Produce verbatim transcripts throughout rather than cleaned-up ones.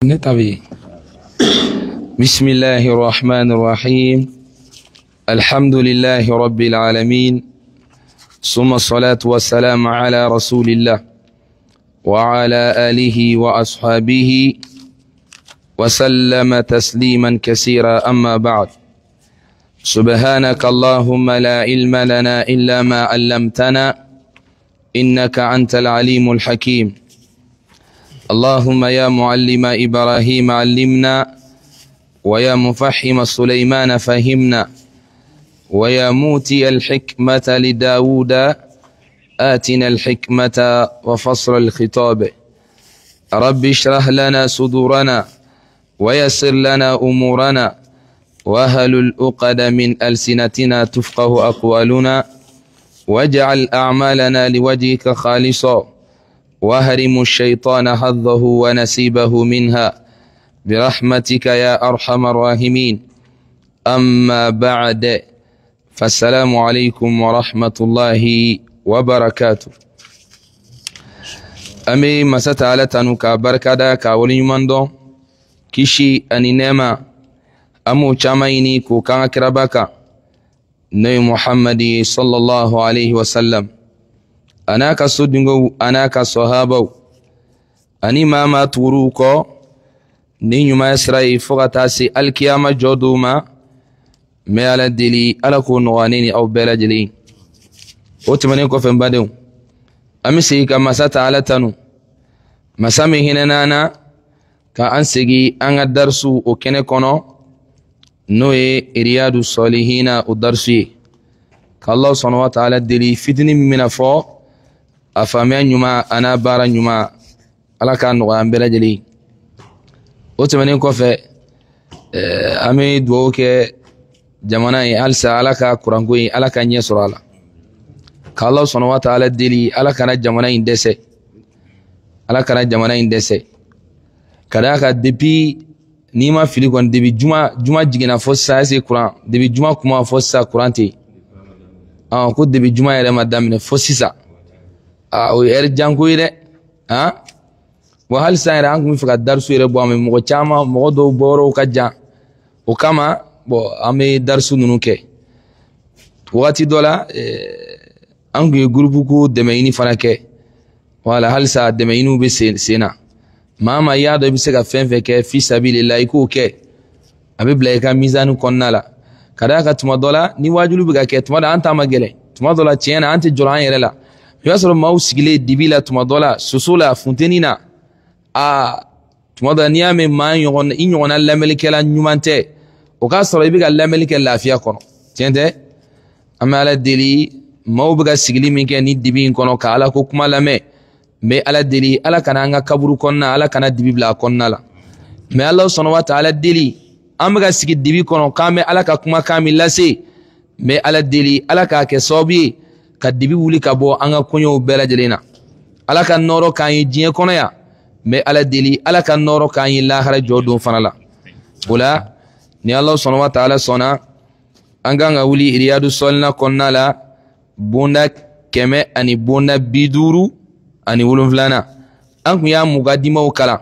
نتابي. بسم الله الرحمن الرحيم. الحمد لله رب العالمين، ثم الصلاة والسلام على رسول الله وعلى آله وأصحابه وسلم تسليما كثيرا. أما بعد، سبحانك اللهم لا علم لنا إلا ما علمتنا إنك أنت العليم الحكيم. اللهم يا معلم إبراهيم علمنا، ويا مفحم سليمان فهمنا، ويا موتي الحكمة لداود آتنا الحكمة وفصل الخطاب. رب اشرح لنا صدورنا ويسر لنا أمورنا وهل الأقد من ألسنتنا تفقه أقوالنا، واجعل أعمالنا لوجهك خالصا وهرم الشيطان حظه ونسيبه منها برحمتك يا أرحم الراحمين. أما بعد، فالسلام عليكم ورحمة الله وبركاته. أمي مسات على تنوكا بركادا كاولي مندو كيشي أني نيما أمو چاميني كو كان كرباكا نبي محمد صلى الله عليه وسلم. أنا كسودنغو أنا كصحابو أني ماما توروكو نينيو ما يسرائي فغتاسي الكيامة جودوما ما على الدلي على كون وانيني أو بلا جلي وتمنين كوفن بدو أمسي كما ستعالى تنو مسامي هنا نانا كأنسيجي أن الدرسو وكني كونو نوي رياض الصالحين الدرسي كالله سبحانه وتعالى الدلي فتني من فوق أفهمين يما أنا بارا يما على كان وان بلا جلي وتمنين كوفن أمي دووك jamana alsa alaka kurangui alaka nyesoro ala ka Allah subhanahu wa ta'ala dili alaka na jamana indese alaka na jamana indese kada ka depuis ni ma fili kon depuis juma juma jigina fo sa se kuran depuis juma kuma fo sa kuranti ah ko depuis juma yere madamne fo sisa ah o er jango ire ah wa hal sa ira an fi ka darsu ire bo am mo chama mo do boro kaja o kama bo ame darsu nunu ke wati dola an gu groupe ko demeini fana ke wala halsa demeinu be sena mama ya do bi se ka fen fe ke fi sabilillah ko ke abe bla ka mizanu konnala kada ka tuma dola ni wajulu bi ka ke tuma da anta magele tuma dola tiena anti joran yere la yasro maw sigile dibila tuma dola susula funtenina a tuma da niame man yon inyona lamelike la nyumante وكاسر يبقى اللاملك اللافيا كونو تينتي اما على الدلي مو بقى سيغلي من كان يدبين كونو كالا كوكما لامي مي على الدلي على كان انغا كبرو كوننا على كان دبي بلا كوننا لا مي الله سبحانه وتعالى الدلي ام بقى سيغ دبي كونو كامي على كوكما كامل لاسي مي على الدلي على كاك صوبي كدبي ولي كبو انغا كونيو بلا جلينا على كان نورو كان يجي كونو يا مي على الدلي على كان نورو كان يلاخر جودو فنلا ولا ni Allah subhanahu wa ta'ala sona anganga wuli riyadu solna konna la bunda keme ani bunda biduru ani wulun flana an ya mugaddima kala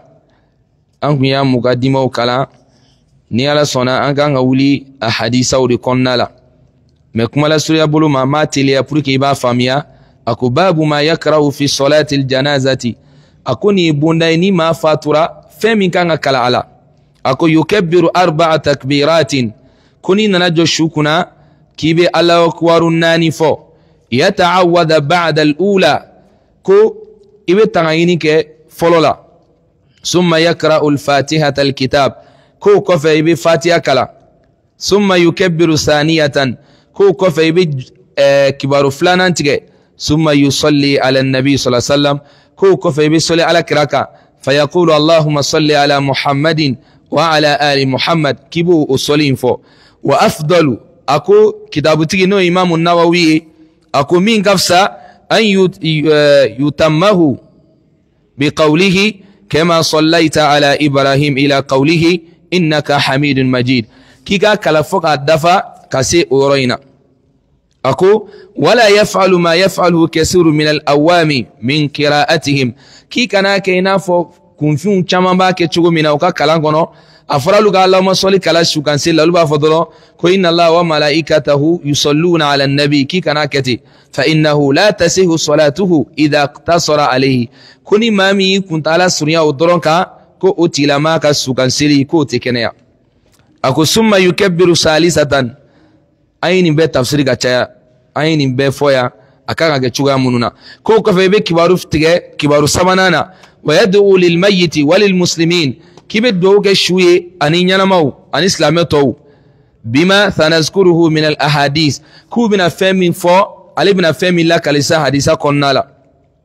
an ya mugaddima kala ni Allah sona anganga wuli ahadisa uri konna la me kuma la sura bulu ma matili ya pour que ba famia ako babu ma yakrahu fi salati aljanazati akuni bunda ni ma fatura femi kanga kala ala ako yukabbiru arba'a takbiratin kuni nanajo shukuna kibe Allahu akbar nani fo yata'awwadha ba'da al-ula ko ibe tangayini ke folola summa yaqra'u al-fatihata al-kitab ko kofa ibe fatiha kala summa yukabbiru thaniyatan ko kofa ibe kibaru flanan tige summa yusalli ala an-nabi sallallahu alayhi wasallam ko kofa ibe salli ala kiraka fayaqulu allahumma salli ala muhammadin وعلى آل محمد كيبو أصلين فو وأفضل أكو كتابتي نو إمام النووي أكو مين كفسا أن يتمه بقوله كما صليت على إبراهيم إلى قوله إنك حميد مجيد كيكا كالفوق الدفع كسي أورينا أكو ولا يفعل ما يفعله كثير من الأوام من قراءتهم كيكا ناكينا فو kunfin caman b'a kɛ cogo min na u ka kalan kɔnɔ a fɔra olu ka Allahumma salli kala sukanse la olu b'a fɔ dɔrɔn ko inna Allah wa malaikatahu yusalluna ala nabi k'i kana kɛ ten fa innahu la tasihu salatuhu idha iqtasara alayhi ko ni maa min y'i kuntala surunya o dɔrɔn kan ko o tigilama ka sukanseli k'o tɛ kɛnɛya a ko summa yukabbiru salisatan an ye nin bɛɛ tafsiri ka caya an ye nin bɛɛ fɔ yan a kan ka kɛ cogoya minnu na k'o kɔfɛ i bɛ kibaru tigɛ kibaru sabanan na wa yad'u lil mayyiti wa lil muslimin k'i bɛ dugawu kɛ su ye ani ɲɛnamaw ani silamɛ tɔw bima sanazkuruhu min al ahadis k'u bɛna fɛn min fɔ ale bɛna fɛn min lakalisa hadisa kɔnɔna la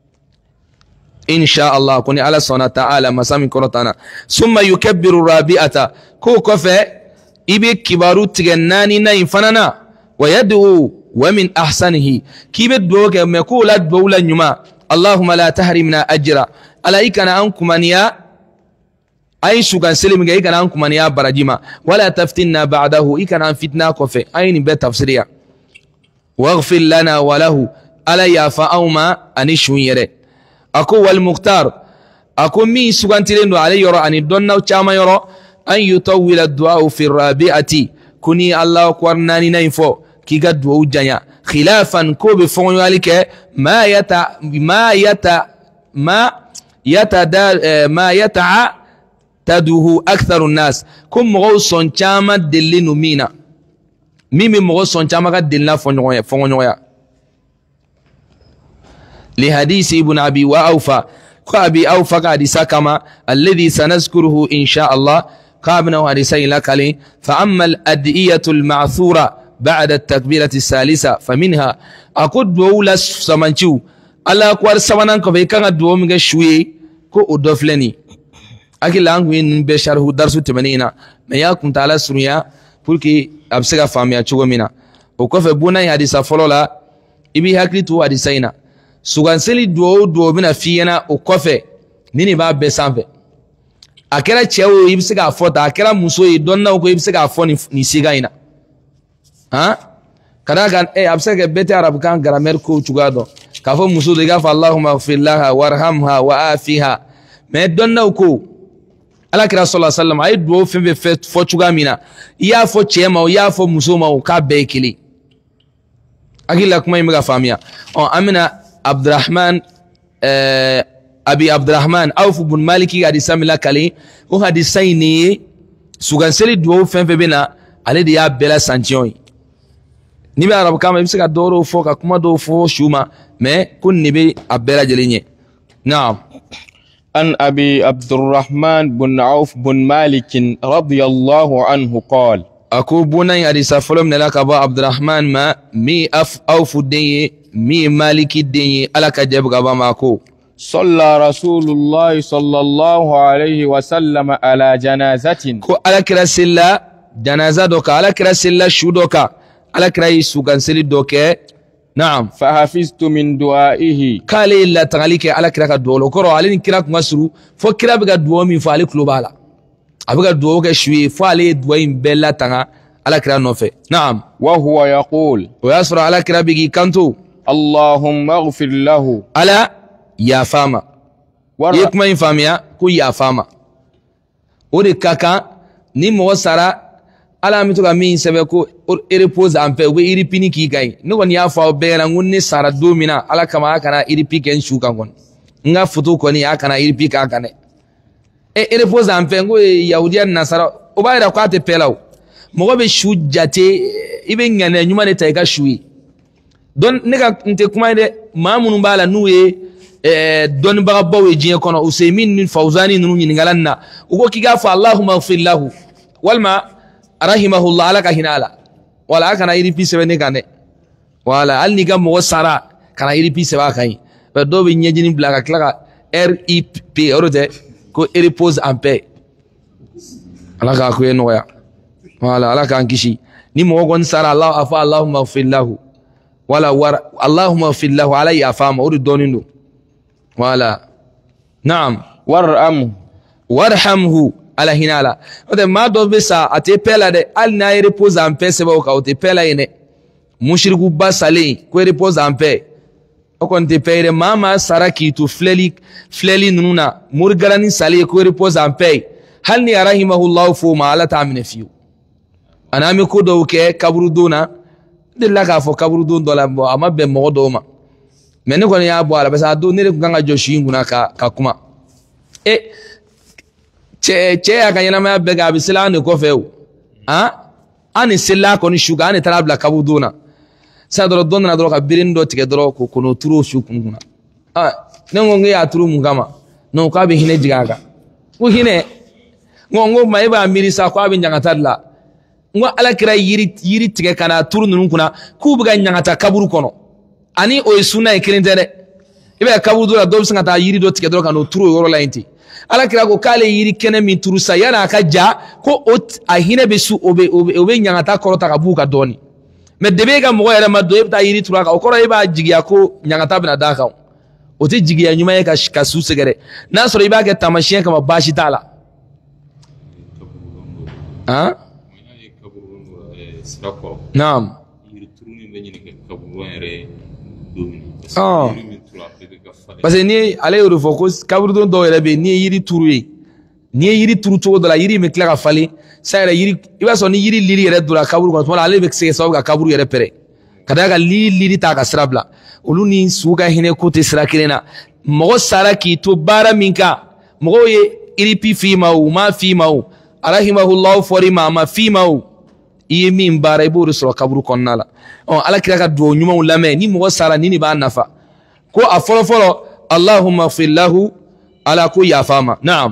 insha Allah ko ni Ala sɔnna ta'ala masa min kɔrɔtana summa yukabbiru rabi'ata k'o kɔfɛ i bɛ kibaru tigɛ naani na in fana na wa yad'u wa min ahsanihi k'i bɛ dugawu kɛ mɛ k'o la dugawu la ɲuman Allahumma la tahrimna ajra ala i kana an kumaniya ay sukanseli min kɛ i kana an kumaniya baraji ma wala taftinna ba'dahu i kana an fitna kɔfɛ an ye nin bɛɛ tafsiriya waghfir lana wa lahu ala yafa anw ma ani su yɛrɛ a ko wal mukhtar a ko min sugantilen don ale yɔrɔ ani dɔnnaw caman yɔrɔ an yutawwila du'a fi rabi'ati ko ni Allahu akbar naani na in fɔ k'i ka duwawu janya khilafan ko bɛ fɔɲɔgɔnyali kɛ ma yata ma yata ma yata da ma yata taduhu aktharu nas ko mɔgɔw sɔn caman delilen don min na min bɛ mɔgɔ sɔn caman ka delila fɔɲɔgɔnya fɔɲɔgɔnya li hadisi ibn abi wa awfa ko abi awfa ka hadisa kama alladhi sanazkuruhu insha Allah ka bɛna hadisa in lakale fa amma al adiyatu al ma'thura بعد التكبيرة الثالثة فمنها أقول دولا سمانشو الله أكبر سمانان كفي كان دو ميجا شوي كو أدفلني أكيد لانغ وين بشاره درس تمنينا ما يكون تعالى سريا بقولك أبسك فامي أشوف منا وكفي بونا يحدث فلولا إبي هكلي تو حدثينا سوغان سلي دو دو منا فينا وكفي نيني باب بسامفه أكيرا تشاو يبسك أفوت أكيرا مسوي دونا وكو يبسك أفوني نسيجاينا ha kada kan eh absa ke bete arab kan grammar ko chugado ka fo musu de ga fa Allahumma ighfir laha warhamha wa afiha me donna ko ala kira sallallahu alaihi wasallam ay do fe fe fo chugamina ya fo chema ya fo musu ma ka be kili agila kuma imiga famia on amina abdurrahman eh abi abdurrahman auf ibn maliki hadisa mila kali o hadisa ni suganseli do fe fe bena ale de ya bela santion ni be arab kama bi se ka doro fo ka kuma do fo shuma mais kun ni be abela jelenye naam an abi abdurrahman bin auf bin malik radiyallahu anhu qala aku bunay hadisa folom ne la ka ba abdurrahman ma mi af auf denye mi maliki denye ala ka jeb ga ba ma ko صلى رسول الله صلى الله عليه وسلم على جنازة ko ala kira silla janaza doka ala kira silla shudoka ala kira sugan sili doke naam فحفظت من دعائه kale illa tagalike ala kira ka dolo koro ale ni kira kuma suru fo kira biga duwo min fa ale klobala abiga duwo ke shuye fo ale duwo in bella tanga ala kira no fe naam وهو يقول o yasra ala kira bigi kanto اللهم اغفر له ala ya fama yekuma infamia ku ya fama o de kaka ni mo sara ala mi to ka min sebe ko repose en paix we iri pini ki gay no gon ya fa be na ngunni sara domina ala kama kana iri piken shuka gon nga futu ko ni akana iri pika kane e repose en paix ngo yahudiyan nasara o ba ira kwate pelaw mo be shu jate ibe ngane nyuma ne tay ka shui don ne ka nte kuma de mamunu bala nuwe eh don baga bawe jiye kono usaymin min fawzani nunu nyingalanna ugo kiga fa allahumma ighfir lahu walma rahimahullah alaka hinala wala kana iri pise ne kane wala alni ga mo sara kana iri pise ba kai be do be nyejini blaga klaka R I P orote ko repose en paix alaka ko eno ya wala alaka ankishi ni mo gon sara allah afa allahumma ighfir lahu wala war allahumma ighfir lahu alayhi afama uri donindo wala naam warhamhu warhamhu ala hinala ote ma do be sa ate pela de al na repose en paix seba ka ote pela ine mushriku basale ko repose en paix okon te payre mama saraki tu fleli fleli nuna murgarani sali ko repose en paix hal ni rahimahullah fu ma ala ta'mina fiu ana mi ko do ke kaburu dona de la ka fo kaburu don do la ama be mo do ma men ko ya bo ala basa do ne ko ganga joshi nguna ka ka kuma e che che ya kanyana ma be ga bisilani ko feu ha ani silla ko ni shuga ani tarabla kaburu dona sa doro donna doro ka birindo tike doro ko kono turo shukuna ah nengo ya turu mungama no ka be hine jigaga ko hine ngongo mai ba mirisa ko abin jangatalla ngo ala kira yiri yiri tike kana turu nun kuna ku buga nyangata kaburu kono ani o sunna e kirintere ibe kaburu doro do sanga ta yiri do tike doro kano turu yoro lainti ala kira ko kale yiri kene min turu sa yana ka ja ko ot a hine be su obe obe nyangata korota ka buka doni mais debe ga mo yara ma do yebta yiri tura ka okoro iba jigiya ko nyangata bina daka o ti jigiya nyuma ye ka ka su segere na soro iba ke tamashin kama bashi tala ha naam ah parce que ni ale yoro focus kaburu don do yere be ni yiri turu yi ni yiri turu to do la yiri me kla ka fali sa yiri iba so ni yiri liri yere dura kaburu ko tuma ale be se so ga kaburu yere pere kada ga liri liri ta ka srabla ulu ni suga hine ko te sra kirena mo sara ki to bara minka mo ye iri pi fi ma u ma fi ma u rahimahullah fori ma ma fi ma u i min bara ibu so kaburu konnala on ala kira ka do nyuma ulame ni mo sara ni ni ba nafa ko a folo folo allahumma ighfir lahu ala ko ya fama na'am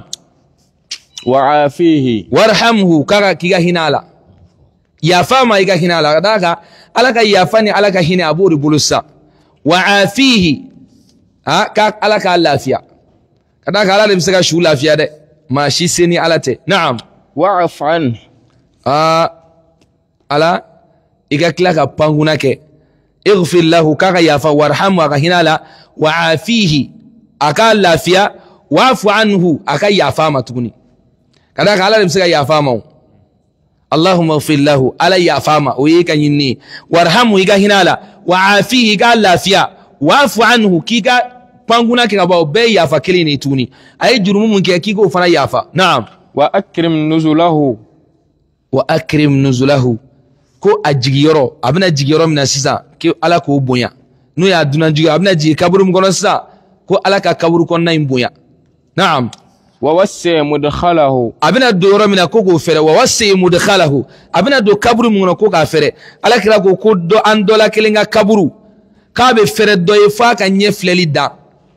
وعافيه warhamhu kaka kiga hinala ya fama iga hinala daga alaka ya fani alaka hine aburi bulusa wa'afihi ha ka alaka lafiya kadaka ala lebsaka shu lafiya de ma shi seni alate na'am wa'af an ah ala iga klaka panguna ke ighfir lahu kaka ya fa warhamhu aka hinala wa'afihi aka lafiya wa'fu anhu aka ya fama tukuni kada ka ala lebsaka ya fama allahumma ighfir lahu ala ya fama o yika yinni warhamhu iga hinala wa'afihi iga lafiya wa'fu anhu kika panguna ke ba be ya fa kilini tuni ay jurumu mun ke kiko fana ya fa na'am wa akrim nuzulahu wa akrim nuzulahu ko ajigiyoro abina jigiyoro mina sisa ke ala ko bonya no ya dunan jiyo abina jigi kaburu mgono sisa ko ala ka kaburu kon na imbonya na'am wa wasi mudkhalahu abina do yoro mina ko go fere wa wasi mudkhalahu abina do kaburu mgono ko ka fere ala kira ko ko do an dola kelinga kaburu ka be fere do e fa ka nye fleli da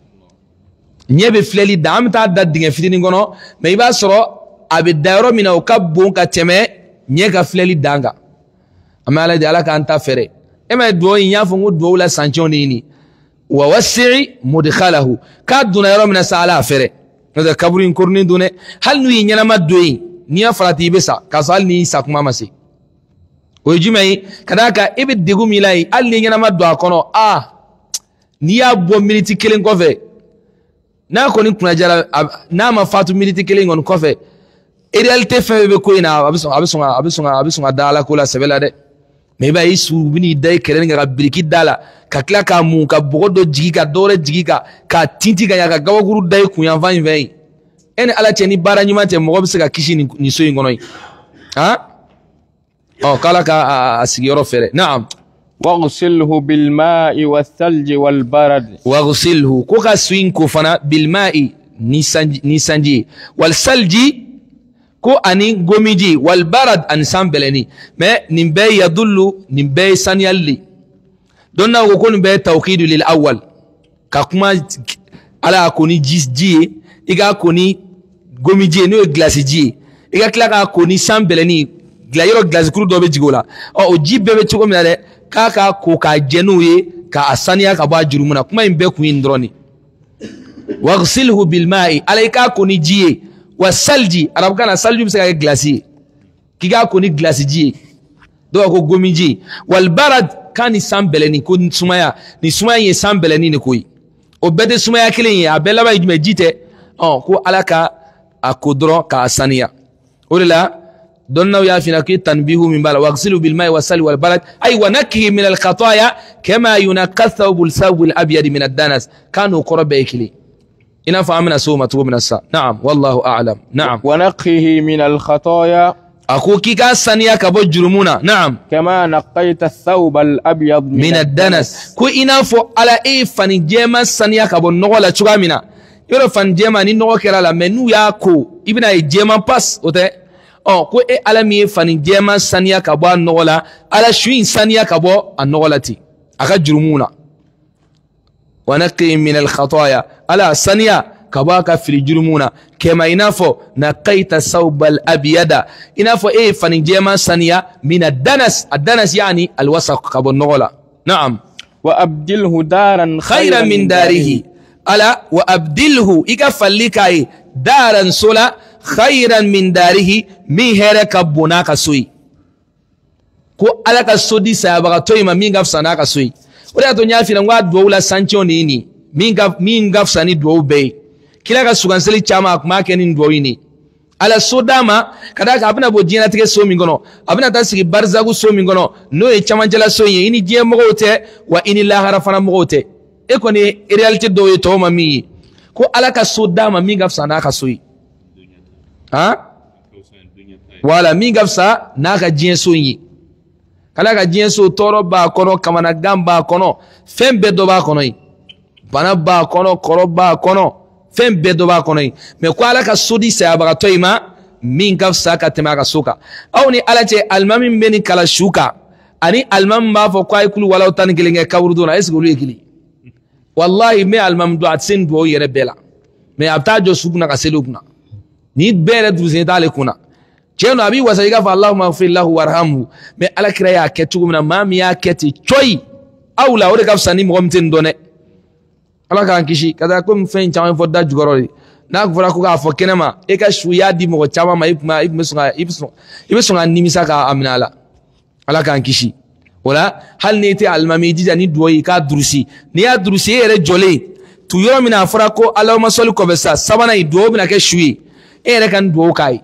nye be fleli da am ta da dinga fitini ngono me iba soro abe dayro mina o ka bon ka teme nye ka fleli danga amala de ala ka anta fere ema do yin fo ngo do la sanction ni wa wasi mudkhalahu ka duna yoro mina sala fere da kaburu korni dune hal nu yinyana madoyi ni afrati besa kasal ni sakuma masi o jumai kadaka ibe degu milai al ni yinyana maddo akono ah ni ya bo militi kelen kofe na ko ni kuna jara na ma fatu militi kelen on kofe e realite fe be ko ina abiso abiso abiso abiso dala ko la sebela de me ba isu bini dai kelen ga biriki dala ka kila ka mun ka bogodo jigi ka dore jigi ka ka tinti ka ya ka gawaguru dai kun ya van vei en ala cheni bara nyuma te mo bise ka kishi ni, ni so ngono ha oh kala ka asigiro fere na'am waghsilhu bil ma'i wath thalj wal barad waghsilhu ko ka swing ko fana bil ma'i ni sanji ni sanji wal salji ko ani gomiji wal barad an sambeleni me nimbe yadullu nimbe sanyalli donna ko kon be tawkid lil awwal ka kuma ala koni jis ji iga koni gomiji no glace ji iga klaka koni sambeleni glayro glace kuru do be jigola o jibbe be chugo minale kaka ko ka jenuye ka asaniya ka ba jurumuna kuma imbe ku indroni waghsilhu bil ma'i alayka koni ji wasalji arab kana salju bisa ka glace kiga koni glace ji do ko gomiji wal barad kani sambeleni ko sumaya ni sumaya ye sambeleni ne koyi o bede sumaya kelen ya bela ba jime jite on ko alaka akodro ka asaniya orila دونو يا فينا كي تنبيه من بالا واغسلوا بالماء والسل والبرد أي ونكه من الخطايا كما ينقى الثوب الثوب الأبيض من الدنس كانوا قرب إكلي إن فهمنا سومة من الساعة نعم والله أعلم نعم ونقه من الخطايا أخوكي كاسانيا كبو جرمونا نعم كما نقيت الثوب الأبيض من, من الدنس كو إنافو على إيه فنجيما سانيا كبو نغولا تشغامنا يرو فنجيما ني نغو كرالا منو ياكو إبنا يجيما باس أوتي أو كو إيه على مي فنجيما سانيا كبو نغولا على شوين سانيا كبو النغولا تي أخا جرمونا ونقي من الخطايا على سانيا كباك في الجرمونا كما ينافو نقيت الثوب الأبيض ينافو إيه فنجيما سانيا من الدنس الدنس يعني الوسق كبو النغولا نعم وأبدله دارا خيرا من داره ألا وأبدله إيكا فليكاي دارا سولا خيرا من داره مي هيرك بناك سوي كو ألاك سودي سابقا تويما مين غف سناك سوي ولا تنيا في نغوا دولا سانچو نيني مين غف مين غف ساني دو بي kila ka suganseli chama kuma ke nin doyini ala sodama kada ka abna bo jina tike so mingono abna ta sigi barzagu so mingono no e chama jala so yin ini je mogote wa ini lahara fana mogote e ko ni reality do to mami ko ala ka sodama mi gafsa na ka soyi ha wala mi gafsa na ka jin so yin kala ka jin so toro ba kono kamana gamba kono fembe do ba kono yi bana ba kono koro ba kono fem bedo ba kono me ko ala ka sodi sa ba toyima min gaf saka tema ka suka aw ni ala te almamin beni kala shuka ani almam ba fo kwai kulu wala tan gilinge kawrudo na esgo lu ekili wallahi me almam do atsin do yere bela me abta jo sugna ka selugna ni bere duzen dale kuna jeno abi wasaiga fa allahumma ighfir lahu warhamhu me ala kira ya ketugumna mam ya keti choy awla wore gaf sani mo mtin done ala kan kishi kada ko fen chama fo da jugorori na ko fara ko ga fo kenema e ka shuya di mo chama ma ipma ipma sunga ipso ipso nimisa ka aminala ala kan kishi wala hal ne te almami jija ni duoyi ka durusi ni ya durusi ere jole tu yoro mina fara ko allahumma salli ko besa sabana i duo bina ke shuyi ere kan duo kai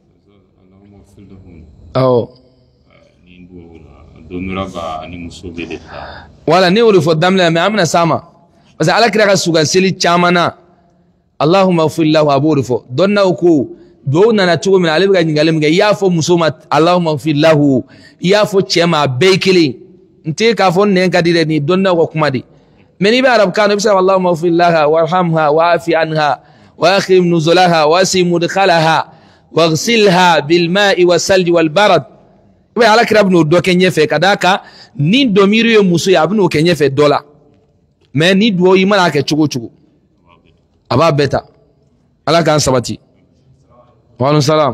oh ni duo do miraba ani musobele wala ne wori fo damla me amna sama bas ala kira ka sugan seli chamana allahumma ighfir lahu aburifo donna ko do nana tugo min alibi ga ngalem ga yafo musoma allahumma ighfir lahu yafo chema beikili nte ka fon ne ka dire ni donna ko kuma di meni be arab kanu bisa allahumma ighfir laha warhamha wa'fi anha wa akhim nuzulaha wasi mudkhalaha waghsilha bil ma'i wasalji wal barad be ala kira ibn do kenye fe kadaka ni domiri yo muso ya ibn kenye fe dola mais ni duo yi mana ke chugo chugo aba beta ala kan sabati wa alaikum salam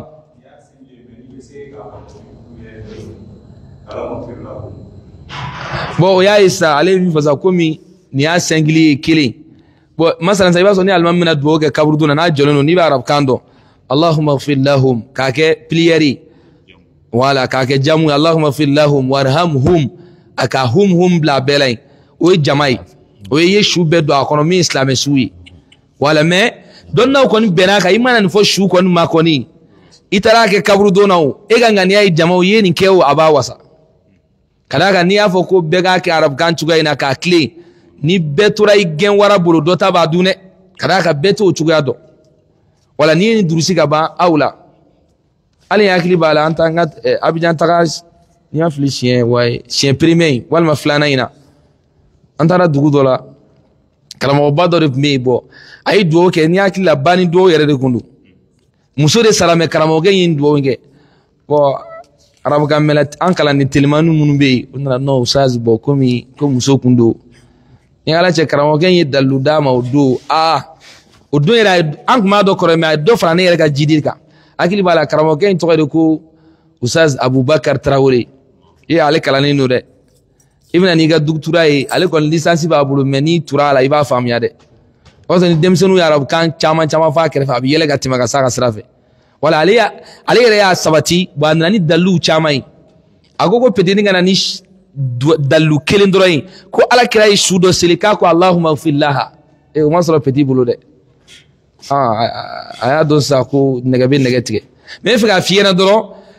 bo ya isa alayhi faza komi ni ya sengli kili bo masalan sai baso ni alman mina duo ke kabruduna na jolono ni ba arab kando allahumma ighfir lahum kake plieri wala kake jamu allahumma ighfir lahum warhamhum aka hum hum bla belay o jamai o yeshu bedo akono mi islam suwi wala me donna ko ni benaka imana ni fo shu ko ni makoni itara ke kabru donao e ganga ni ay jamaw yeni kewo abawasa kadaka ni afo ko bega ke arab kan chuga ina ka clean ni betura igen wara bulu dota ba dune kadaka beto chuga do wala ni durusi ga ba awla ali yakli bala anta ngat eh, abijan tagas ni afli chien way chien primé wal ma flana ina antara dugu dola kalamo badori me bo ay do ke ni yakli la bani do yere de kundu muso de salame karamo ge yin do nge bo arab gamelat ankala ni tilmanu munbe unna no usaz bo komi ko muso kundo ni ala che karamo ge yin dalu dama do ah o do era ank ma do kore ma do frane yere ka jidika akili bala karamo ge to de ko usaz abubakar traore e ale kala ni no de ibna ni ga doctora e ale kon licence ba bulu meni turala iba famya de ozo ni demsenu ya arab kan chama chama fa kere fa biyele ga timaga saka srafe wala aliya aliya ya sabati ba nani dalu chamai agogo pedini ngana ni dalu kelindroyi ko ala kirai shudo silika ko allahumma ighfir laha e o masala petit bulu de ah aya do sa ko negabe negatike me figa fiena doro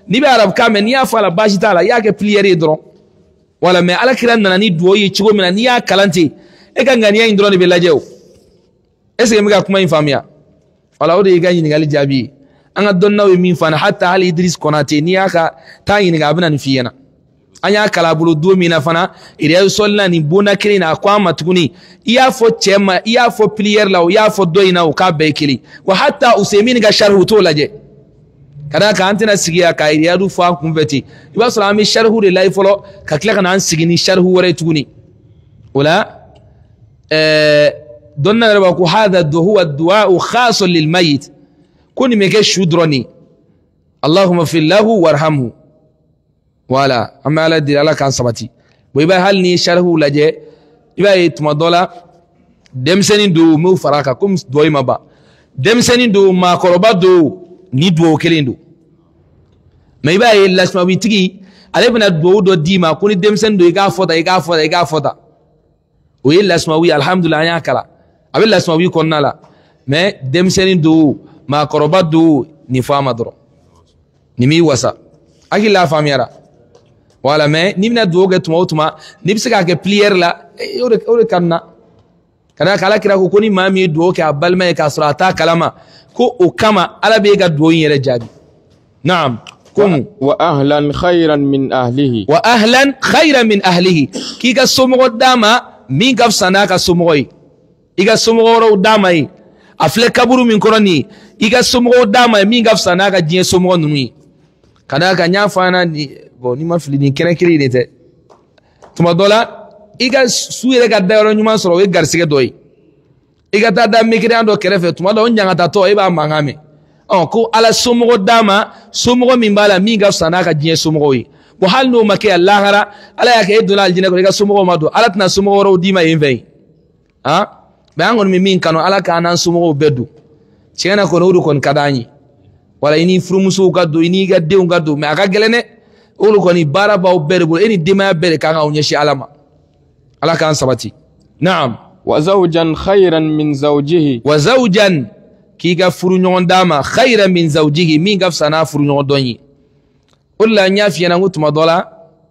ni be arab ka me ni ya fala bashi tala ya ke pliere dron wala me ala kiran na ni duwo yi chigo mina ni ya kalante e kan gani ya indron be lajew est ce que mi ga kuma infamia wala o de ga yin ngali jabi anga donna we min fana hatta hal idris konate ni ya ka ta yin ga abuna ni fiyana anya kala bulu do mina fana ire solna ni bona kirina kwa matuguni iya fo chema iya fo plier law ya fo doina o ka bekili wa hatta usaymin ga sharhu to laje kada ka antina sigiya ka iriya du fa kumveti iba salami sharhu de lay folo ka kila kana sigini sharhu wore tuguni wala eh donna raba ku hada huwa ad-du'a khas lil mayit kuni meke shudroni allahumma fil lahu warhamhu wala amma ala di ala kan sabati boyba hal ni sharhu laje iba ituma dola demseni do mu faraka kum doyma ba demseni do ma koroba do ni do kelendo mais iba e lasma bitigi ale bena do do dima kuni demsen do iga foda iga foda iga foda o ye lasma wi alhamdulillah ya kala abe lasma wi konnala mais demseni do ma koroba do ni fama dro ni mi wasa akila famiyara wala mais nimna doge tuma utuma nibsika ke plier la ore ore kanna kada kala kira ko koni mami do ke abalma ka surata kalama ko o kama ala be ga do yere jabi na'am kum wa ahlan khayran min ahlihi wa ahlan khayran min ahlihi ki ga somo dama min gaf sanaka somo iga somo ro dama yi afle kaburu min koroni iga somo dama min gaf sanaka jie somo numi kada ka nya fana ni bo ni ma fili ni kene kiri ni te tuma dola iga suire ga dayoro nyuma soro we garsige doyi iga ta da mikiri ando kerefe tuma do nyanga ta to iba mangame on ko ala somo dama somo min bala mi ga sanaka jie somo yi bo hal no make allah hara ala ya ke dula aljina ko iga somo ma do ala tna somo ro dima yinvei ha ba ngon mi min kanu ala ka nan somo bedu chena ko no kon kadani wala ini frumusu gaddo ini gadde gaddo me aga gelene ulu koni bara baw berbul ini dima bere kan aw nyeshi alama ala kan sabati na'am wa zawjan khayran min zawjihi wa zawjan ki ga furu nyon dama khayran min zawjihi min gaf sana furu nyon donyi ulla nyafi yana ngutuma dola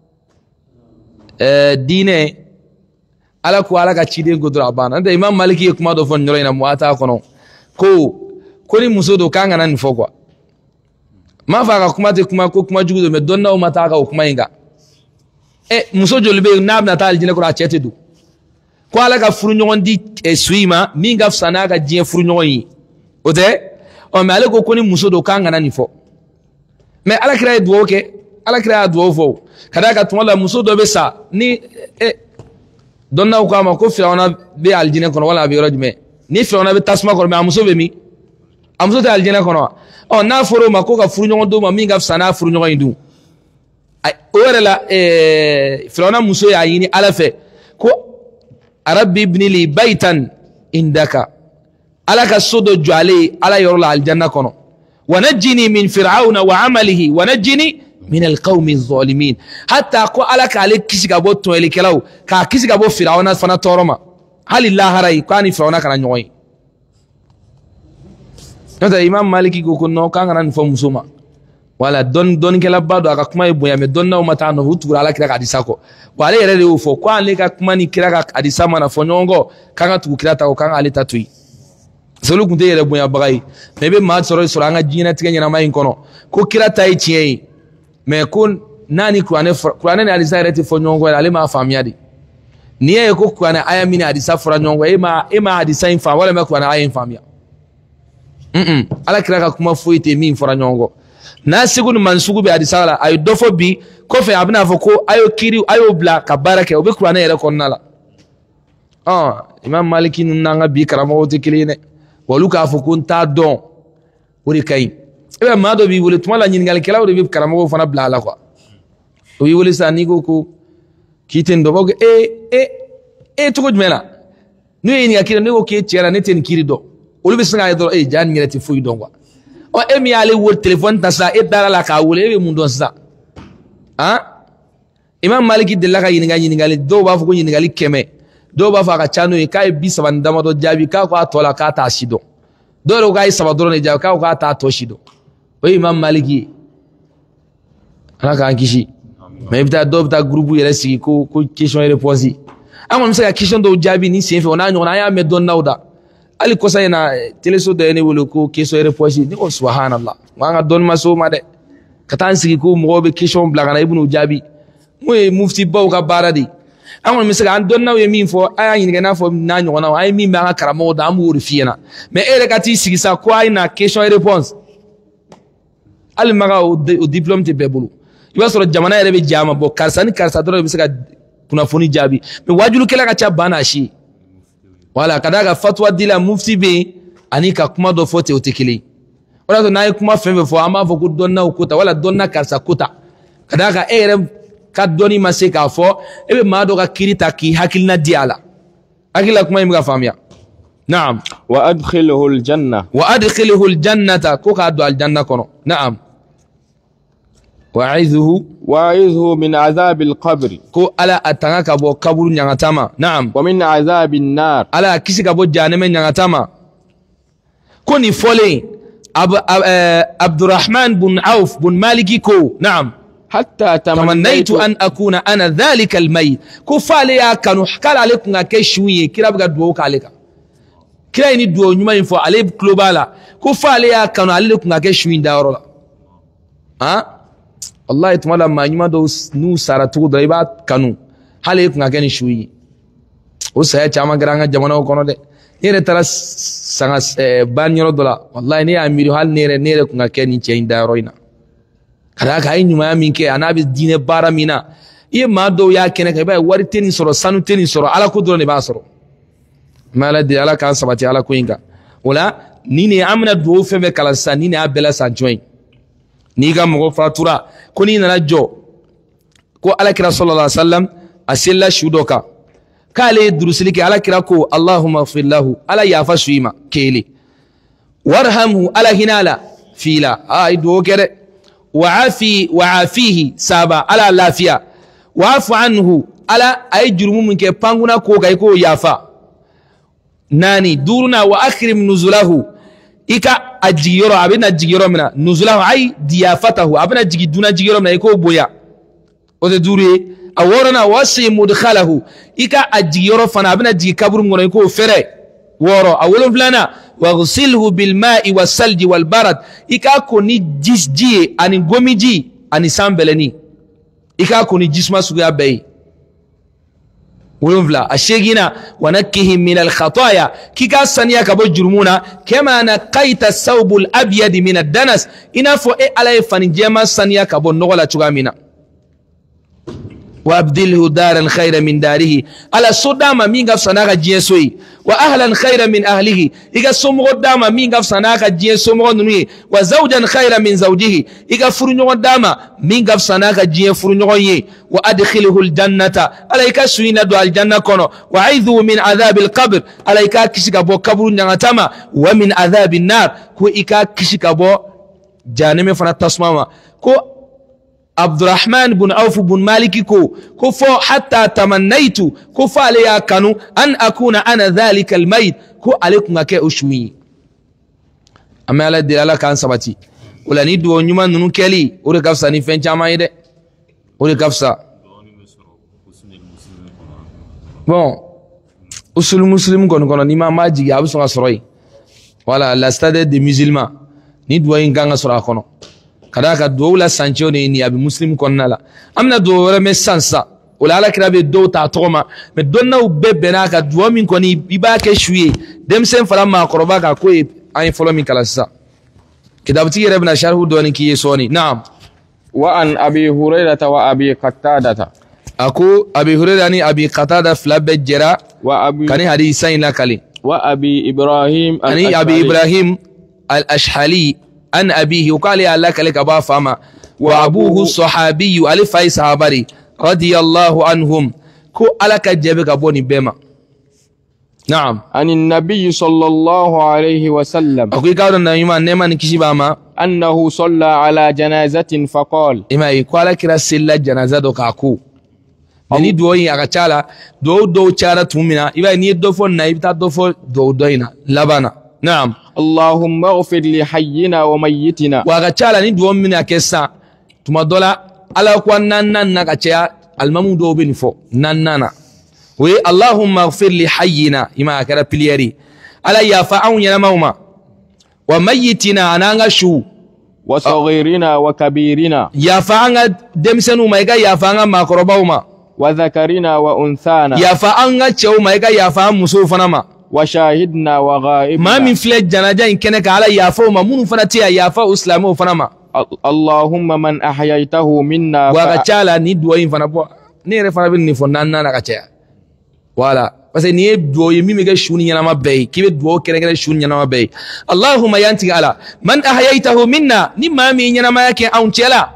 eh dine ala ko ala ka chide godra bana nda imam maliki kuma do fon nyoro muata kono ko koni musodo kanga nan fogwa ma faga kuma te kuma ko kuma jugudo me donna o mata ka kuma inga e muso jolbe nab na tal jine ko achete du ko ala ka furu nyon di e suima minga fsana ka jie furu nyon yi ote o me ale ko koni muso do kanga nan fo me ala kira duwo ke ala kira duwo fo kada ka tuma la muso do be sa ni e donna ko ma ko firawna be aljine kono wala be rajme ni firawna be tasma ko me muso be mi amso te aljine kono o na foro ma ko ka furu nyon do ma minga fsana furu nyon yi du o wala la e firawna muso ya yini ala fe ko rabbi ibni li baytan indaka ala ka sodo jwale ala yorla aljanna kono ونجني من فرعون وعمله ونجني من القوم الظالمين حتى قو على كالك كيسي غابو تويلي كلاو كا كيسي غابو فرعون فنا تورما هل الله راي كاني فرعون كان نوي نتا امام مالكي كو نو كان نان فمسوما ولا دون دون كلا بادو اكا كما يبويا مي دون نو متا نو هوتو على كلا كاديساكو ولا يري وفو كو ان ليكا كما ني كلا كاديساما نا فنيونغو كان تو كلا تا كان علي تاتوي solo kunte yere bunya bagay mebe ma soro soro anga jina tiga nyana mai kono ko kira tai chie me kun nani kuane kuane ni alisa reti fo nyongo ale ma famiadi niye ko kuane aya mini adisa fora nyongo e ma e ma adisa infa wala me kuane aya infamia mm ala kira ka kuma foite mi fora nyongo na sigun mansugu be adisa la ay dofo bi ko fe abna fo ko ayo kiri ayo bla ka barake obe kuane yere konnala ah imam maliki nanga bi karamo te kiline walu ka fo kun ta don wori kay e ma do bi wole tuma la nyingal kala wori bi karamo fana bla la quoi o wi wole sa ni go ko kiten do bog e e e to gudmela no yini akira no ko tiara neten kiri do wolu bi singa do e jan ngireti fuy do quoi o e mi ale wor telephone ta sa e dara la ka wole e mun do sa ha imam maliki de la ka yini ga yini gal do ba fo ko yini gal keme do ba fa ka chano e kai bi saban dama do jabi ka ko atola ka ta shido do ro gai sabadro ne jabi ka ko ta to shido o imam maliki ala k'an kisi mais i bɛ taa dɔw bɛ taa groupe yɛrɛ sigi ko ko question et réponse an kɔni bɛ se ka question dɔw jaabi ni sen fɛ o n'a ɲɔgɔn an y'a mɛn dɔnnaw da hali kɔsa in na téléso dɔ ye ne wele ko question et réponse ne ko subhanallah n ka dɔnni ma se o ma dɛ ka taa n sigi ko mɔgɔw bɛ question bila ka na i bɛ n'o jaabi mun ye mufti baw ka baara de ye an kɔni bɛ se ka an dɔnnaw ye min fɔ a y'a ɲininka i n'a fɔ n'a ɲɔgɔnnaw an ye min bɛ an ka karamɔgɔw da an b'o de f'i ɲɛna mais e yɛrɛ ka t'i sigi sa ko a ye na question et réponse hali maga o diplôme tɛ bɛɛ bolo i b'a sɔrɔ jamana yɛrɛ bɛ jɛ a ma bɔ karisa ni karisa dɔrɔn de bɛ se ka kunnafoni jaabi mais wajulikɛla ka ca ban n'a si ye wala ka d'a kan fatuwa dila mufti bɛ yen ani ka kuma dɔ fɔ ten o tɛ kelen ye o de y'a to n'a ye kuma fɛn fɛn fɔ an b'a fɔ ko dɔnnaw ko ta wala dɔnna karisa ko ta ka d'a kan e yɛrɛ ka dɔnni ma se k'a fɔ e bɛ maa dɔ ka kiiri ta k'i hakilina di a la hakilila kuma in bɛ ka faamuya naam wa adkhilhu aljanna wa adkhilhu aljannata ko k'a don aljanna kɔnɔ naam wa'idhuhu wa'idhu min azab alqabr ko ala atanga ka bɔ kaburu ɲangata ma naam wa min azab an-nar ala kisi ka bɔ jahannama ɲangata ma ko nin fɔlen Abdurrahman bun Auf bun Maliki ko naam hatta tamannaytu an akuna ana dhalika almayt ko fale ya kanu kala ale kun ka kɛ su ye kira bɛ ka duwawu k'ale kan kira ye ni duwawu ɲuman in fɔ ale tulo b'a la ko fale ya kanu ale kun ka kɛ su in dayɔrɔ la han wallahi tuma la maa ɲuman dɔw n'u sara cogo dɔ i b'a kanu hali e kun ka kɛ ni su ye o saya caman kɛra an ka jamanaw kɔnɔ dɛ ne yɛrɛ taara sanga ban yɔrɔ dɔ la wallahi ne y'a miiri hali ne yɛrɛ ne yɛrɛ kun ka kɛ nin cɛ in dayɔrɔ in na ka d'a kan a ye ɲumanya min kɛ a n'a bɛ diinɛ baara min na i ye maa dɔw y'a kɛnɛ kan i b'a ye wari tɛ nin sɔrɔ sanu tɛ nin sɔrɔ ala ko dɔrɔn de b'a sɔrɔ n bɛ ala deli ala k'an sabati ala ko in kan o la nin de an bɛna duwawu fɛn fɛn kalan sisan nin de y'a bɛɛ la san jɔn ye n'i ka mɔgɔ fatura ko n'i nana jɔ ko alakira sallallahu alaihi wasallam a selila su dɔ kan k'ale ye durusili kɛ alakira ko allahumma ighfir lahu ala yafa su i ma kelen warhamhu ala hinɛ a la fila a ye duwawu kɛ dɛ wa'afi wa'afihi saba ala lafiya wa'afu anhu ala a ye jurumu min kɛ panguna ko kan i k'o yafa naani duuruna wa akrim nuzulahu i ka a jigi yɔrɔ a bɛna jigi yɔrɔ min na nuzulahu ay diyafatahu a bɛna jigi duna jigi yɔrɔ min na i k'o bonya o tɛ duuru ye a wɔɔrɔnan wasi mudkhalahu i ka a jigi yɔrɔ fana a bɛna jigi kaburu min kɔnɔ i k'o fɛrɛ wɔɔrɔ a wolonfilanan waghsilhu bilma'i wasalji walbarad i k'a ko ni ji ye ani gomi ji ani san bɛlɛni i k'a ko ni jisuma suguya bɛɛ ye wolonfila a seegina wa nakkihim min alkhataya k'i ka saniya ka bɔ jurumu na kama naqaita sawbul abyadi min addanas i n'a fɔ e ala ye fani jɛma saniya ka bɔ nɔgɔ la cogoya min na وابدله دارا خيرا من داره على صدام مين غف سناك جيسوي واهلا خيرا من اهله اذا سمغ داما مين غف سناك جيسومغ نوي وزوجا خيرا من زوجه اذا فرنو داما مين غف سناك جي فرنو يي وادخله الجنه عليك سوينا دو الجنه كونو وعيذه من عذاب القبر عليك كشك بو قبر نغتما ومن عذاب النار كو ايكا كشك بو جهنم فنا تسمما كو Abdurrahman bun Auf bun Maliki ko ko fo hatta tamannaitu ko fa ale ya kanu an akuna ana dhalika almayt ko ale kun ka kɛ o su ye an bɛ ala deli ala k'an sabati o la ni duwawu ɲuman ninnu kɛli o de ka fisa ni fɛn caman ye dɛ o de ka fisa bon usul muslim kɔni kɔnɔ n'i ma ma jigi a bɛ sɔn ka sɔrɔ yen voilà la stade des musulmans ni duwawu in kan ka sɔrɔ a kɔnɔ kada ka duwawu la sancho ne ni abi muslim kɔnɔna la an bɛna duwawu wɛrɛ mɛn sisan sisan o la alakira bɛ dɔw ta a tɔgɔ ma mais dɔnnaw bɛɛ bɛnna ka duwawu min kɔni i b'a kɛ su ye denmisɛn fara maakɔrɔba kan k'o ye an ye fɔlɔ min kalan sisan kitabutigi yɛrɛ bɛna sarihu dɔɔni k'i ye sɔɔni naam wa an abi hurayrata wa abi qattadata a ko abi hurayra ni abi qatada fila bɛɛ jɛra wa abi kani hadisa in lakali wa abi ibrahim ani abi ibrahim al-ashhali an abihi وقال يا الله كلك أبا فما وأبوه الصحابي ألف أي صحابري رضي الله عنهم كو ألك جبك أبوني بما نعم عن النبي صلى الله عليه وسلم أقول قال النبي ما نما نكشي بما أنه صلى على جنازة فقال إما يقول لك رسل جنازة دوكاكو ni duwayi aka cala duwawu dɔw cara tuma min na i b'a ye n'i ye dɔ fɔ nin na i bɛ taa dɔ fɔ duwawu dɔ in na laban na naam اللهم اغفر لحينا وميتنا wa aka cala ni duwawu min na kɛ sisan tuma dɔ la ala ko nanna na ka cha almamu do bin fo nanna we allahumma ighfir li hayyina ima kara piliyari ala ya fa'un yana mauma wa mayyitina ananga shu wa saghirina wa kabirina ya fa'anga demsenu mai ga ya fa'anga makrobauma wa dhakarina wa unthana ya fa'anga chew mai ga ya fa'an musufana ma wa shahidna wa ghaibna ma min flej janaja in kene ka ala ya fa ma mun fana tiya ya fa islamu fana ma allahumma man ahyaytahu minna wa ga chala ni duwa in fana bo ni re fana bin ni fo nanna na ka cha wala parce que ni duwa mi mi ga shuni yana ma bay kibe duwa kene kene shuni yana ma bay allahumma yanti ala man ahyaytahu minna ni ma mi yana ma yake aun chela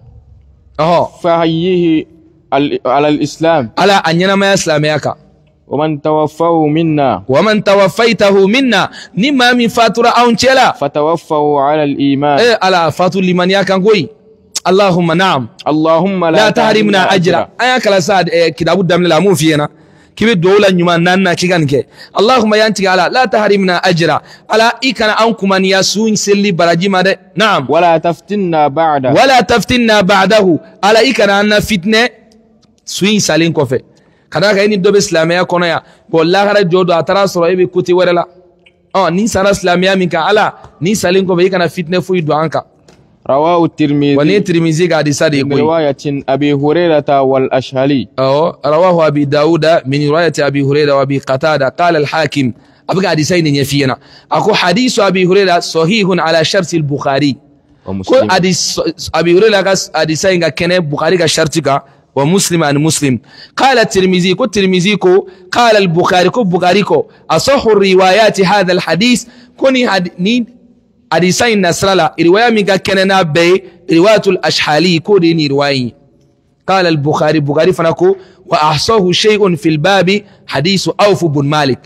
oh fa hayyihi ala al-islam ala anyana ma islam yaka ومن توفوا منا ومن توفيته منا نما من فاتورة أو نشلا فتوفوا على الإيمان إيه على فاتور لمن يكن قوي اللهم نعم اللهم لا, لا تحرمنا أجرا أيا كلا ساد إيه كده أبو دم لا مو فينا كيف الدولة نيمان نانا كيغان كي اللهم ينتقى على لا تحرمنا أجرا على إيكنا أنكم من يسوين سلي براجي ماذا نعم ولا تفتنا بعده ولا تفتنا بعده على إيكنا أن فتنة سوين سالين كوفي kada ka ni dobe islamiya kono ya wallahi hara jodo atara soro ibe kuti werela oh ni sara islamiya min ka ala ni salin ko be kana fitne fu idu anka rawahu tirmidhi wa ni tirmidhi ga disadi ko riwayatin abi hurairah wal ashhali oh rawahu abi dauda min riwayati abi hurairah wa abi qatada qala al hakim abga disaini nyafiyana ako hadithu abi hurairah sahihun ala shart al bukhari ko hadith abi hurairah ga disaini ga kene bukhari ga shartika ومسلم عن مسلم قال الترمذي كو الترمذي كو قال البخاري كو بخاري كو اصح الروايات هذا الحديث كوني حديث حديثين نصرلا روايه من كاننا بي روايه الاشحالي كو دي روايه قال البخاري بخاري فنكو واحصاه شيء في الباب حديث اوف بن مالك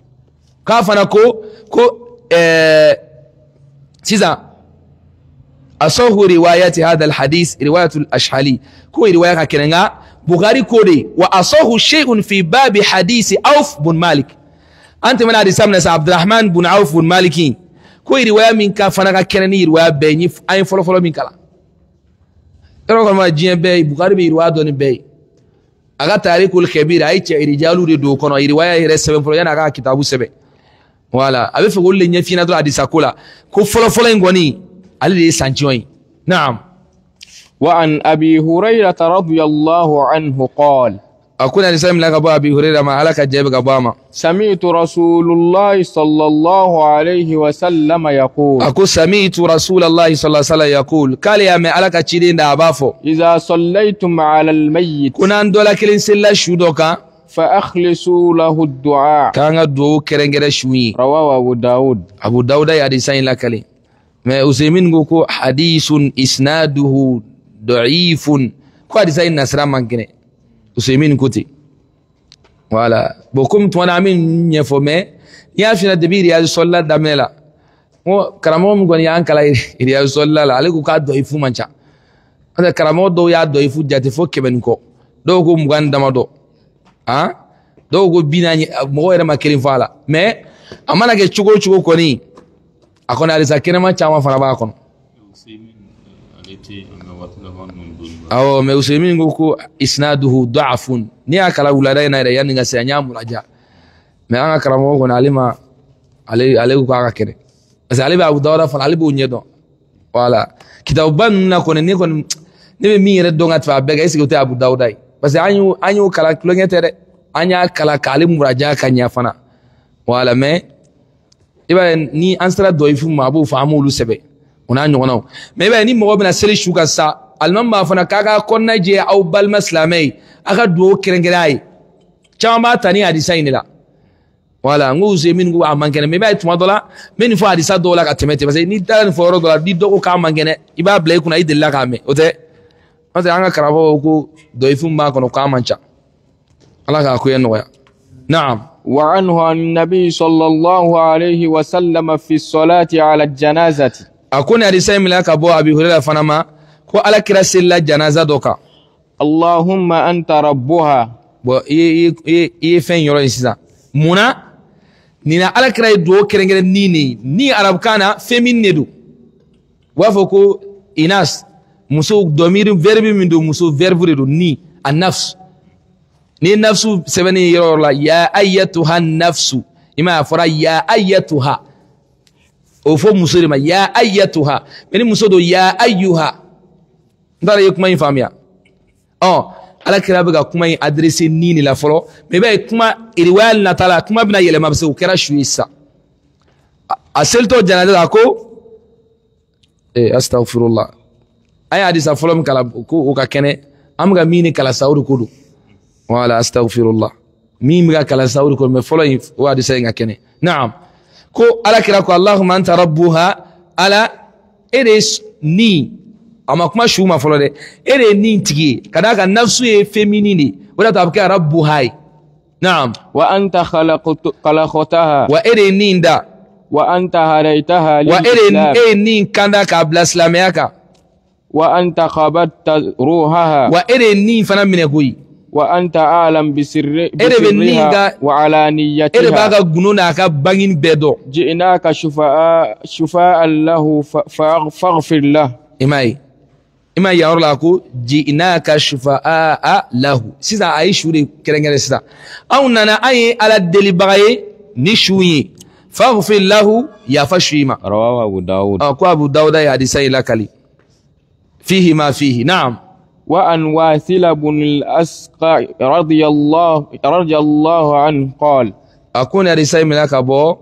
كافنكو كو اه سيزا أصح روايات هذا الحديث رواية الأشحالي كو رواية كنغا بخاري كودي وأصح شيء في باب حديث عوف بن مالك أنت من حديث ابن عبد الرحمن بن عوف بن مالك كو رواية من كفنا كنني رواية بيني أين فلو فلو من كلا يروح ما جين بي بخاري بي رواية دون بي أغا تاريخ الكبير أي تي رجالو دو كونو رواية رسبن فلو يانا أغا كتابو سبي ولا أبي فقول لي نفينا دو حديث كولا كو فلو فلو نغني علي سانجوين نعم وعن أبي هريرة رضي الله عنه قال أكون الإسلام لك أبو أبي هريرة ما عليك جيبك أباما سمعت رسول الله صلى الله عليه وسلم يقول أكون سمعت رسول الله صلى الله عليه وسلم يقول قال يا ما عليك تشيرين دا أبافو إذا صليتم على الميت كنا ندولا كلين سلا شودوكا فأخلصوا له الدعاء كان الدعاء كرنجر شوي رواه أبو داود أبو داود يا ديسين لكلي ما أسيمين قوكو حديث إسناده ضعيف كو ديسين نسرا مانكني أسيمين كوتي ولا بكم توانا من يفهمه يافشنا دبير يا صلى دملا مو كرامو مغني انكلا يا صلى الله عليه كو ضعيف مانشا هذا كرامو دو يا ضعيف جاتي فوك بنكو دو كو مغان دمادو ها دو كو بيناني مو يرما كريم فالا مي امانا كي تشوغو تشوغو كوني akona alisa kinema chama fana ba kono awo me usemi nguku isnaduhu da'fun ni akala ulada ina ida yani ngasi anyamu raja me anga karamo ko alima ale ale ko aka kere asa ale ba abu dawda fa ale bu nyedo wala kitaban na ko ni ko ni be mi re donga fa bega isi ko te abu dawda parce anyu anyu kala kulongete de anya kala kalim raja kanya fana wala me iba ni ansara doifu mabu famu lu sebe ona nyono me iba ni mo bena seri shuka sa alman ma fana kaga konna je au bal maslamai aka do kirengerai chama tani hadisa inila wala nguze min ngu amankene me iba tuma dola men fo hadisa dola ka temete parce ni tan fo ro dola di do ko ka amankene iba blay kuna idilla ka me ote ote anga karabo ko doifu ma kono ka mancha ala ka ko yenno ya na'am وعنه عن النبي صلى الله عليه وسلم في الصلاة على الجنازة أكون أرسل لك أبو أبي هريرة فنما كو على كرسل الجنازة دوكا اللهم أنت ربها بو إيه إيه إيه فين يورو إنسان منا نينا على كراي دو كرنجر نيني ني عرب كانا فيمين ندو وافوكو إناس muso domir verbe min do muso verbe do ni an-nafs ni nafsu sebeni yorola ya ayyatuha an-nafsu ima fara ya ayyatuha o fo muso de ma ya ayyatuha meni muso do ya ayyuha ndara yekuma infamia oh ala kira be ga kuma in adresse ni ni la folo me be kuma riwayal natala kuma bina yele mabse o kera shuisa aselto janada ko eh astaghfirullah ay hadisa folo m kala ko o ka kene am ga mini kala sawru kudu wala astaghfirullah mim ga kala sawru ko me folo o hadisa nga kene naam ko ala kira ko allahumma anta rabbuha ala eres ni ama kuma shuma folo de ere ni tigi kadaka nafsu e feminine wala tabka rabbu hay naam wa anta khalaqtu khalaqtaha wa ere ni nda wa anta hadaitaha wa ere e ni kanda ka bla islamiyaka wa anta qabatta ruhaha wa ere ni fana mine koyi wa anta a'lam bi sirri ere be ni ga wa alaniyatiha ere baga gununa ka bangin bedo ji'naka shufa'a shufa'an lahu faghfir lahu imai ima yarla ko ji'naka shufa'a lahu sisa ay shure kerengere sisa aw nana ay ala deli bagaye ni shuyi faghfir lahu ya fashima rawahu abu daud ko abu daud ya hadisa ila kali fihi ma fihi na'am wa an wasila ibn al-asqa radiyallahu radiyallahu anhu qala akuna hadisa milaka bo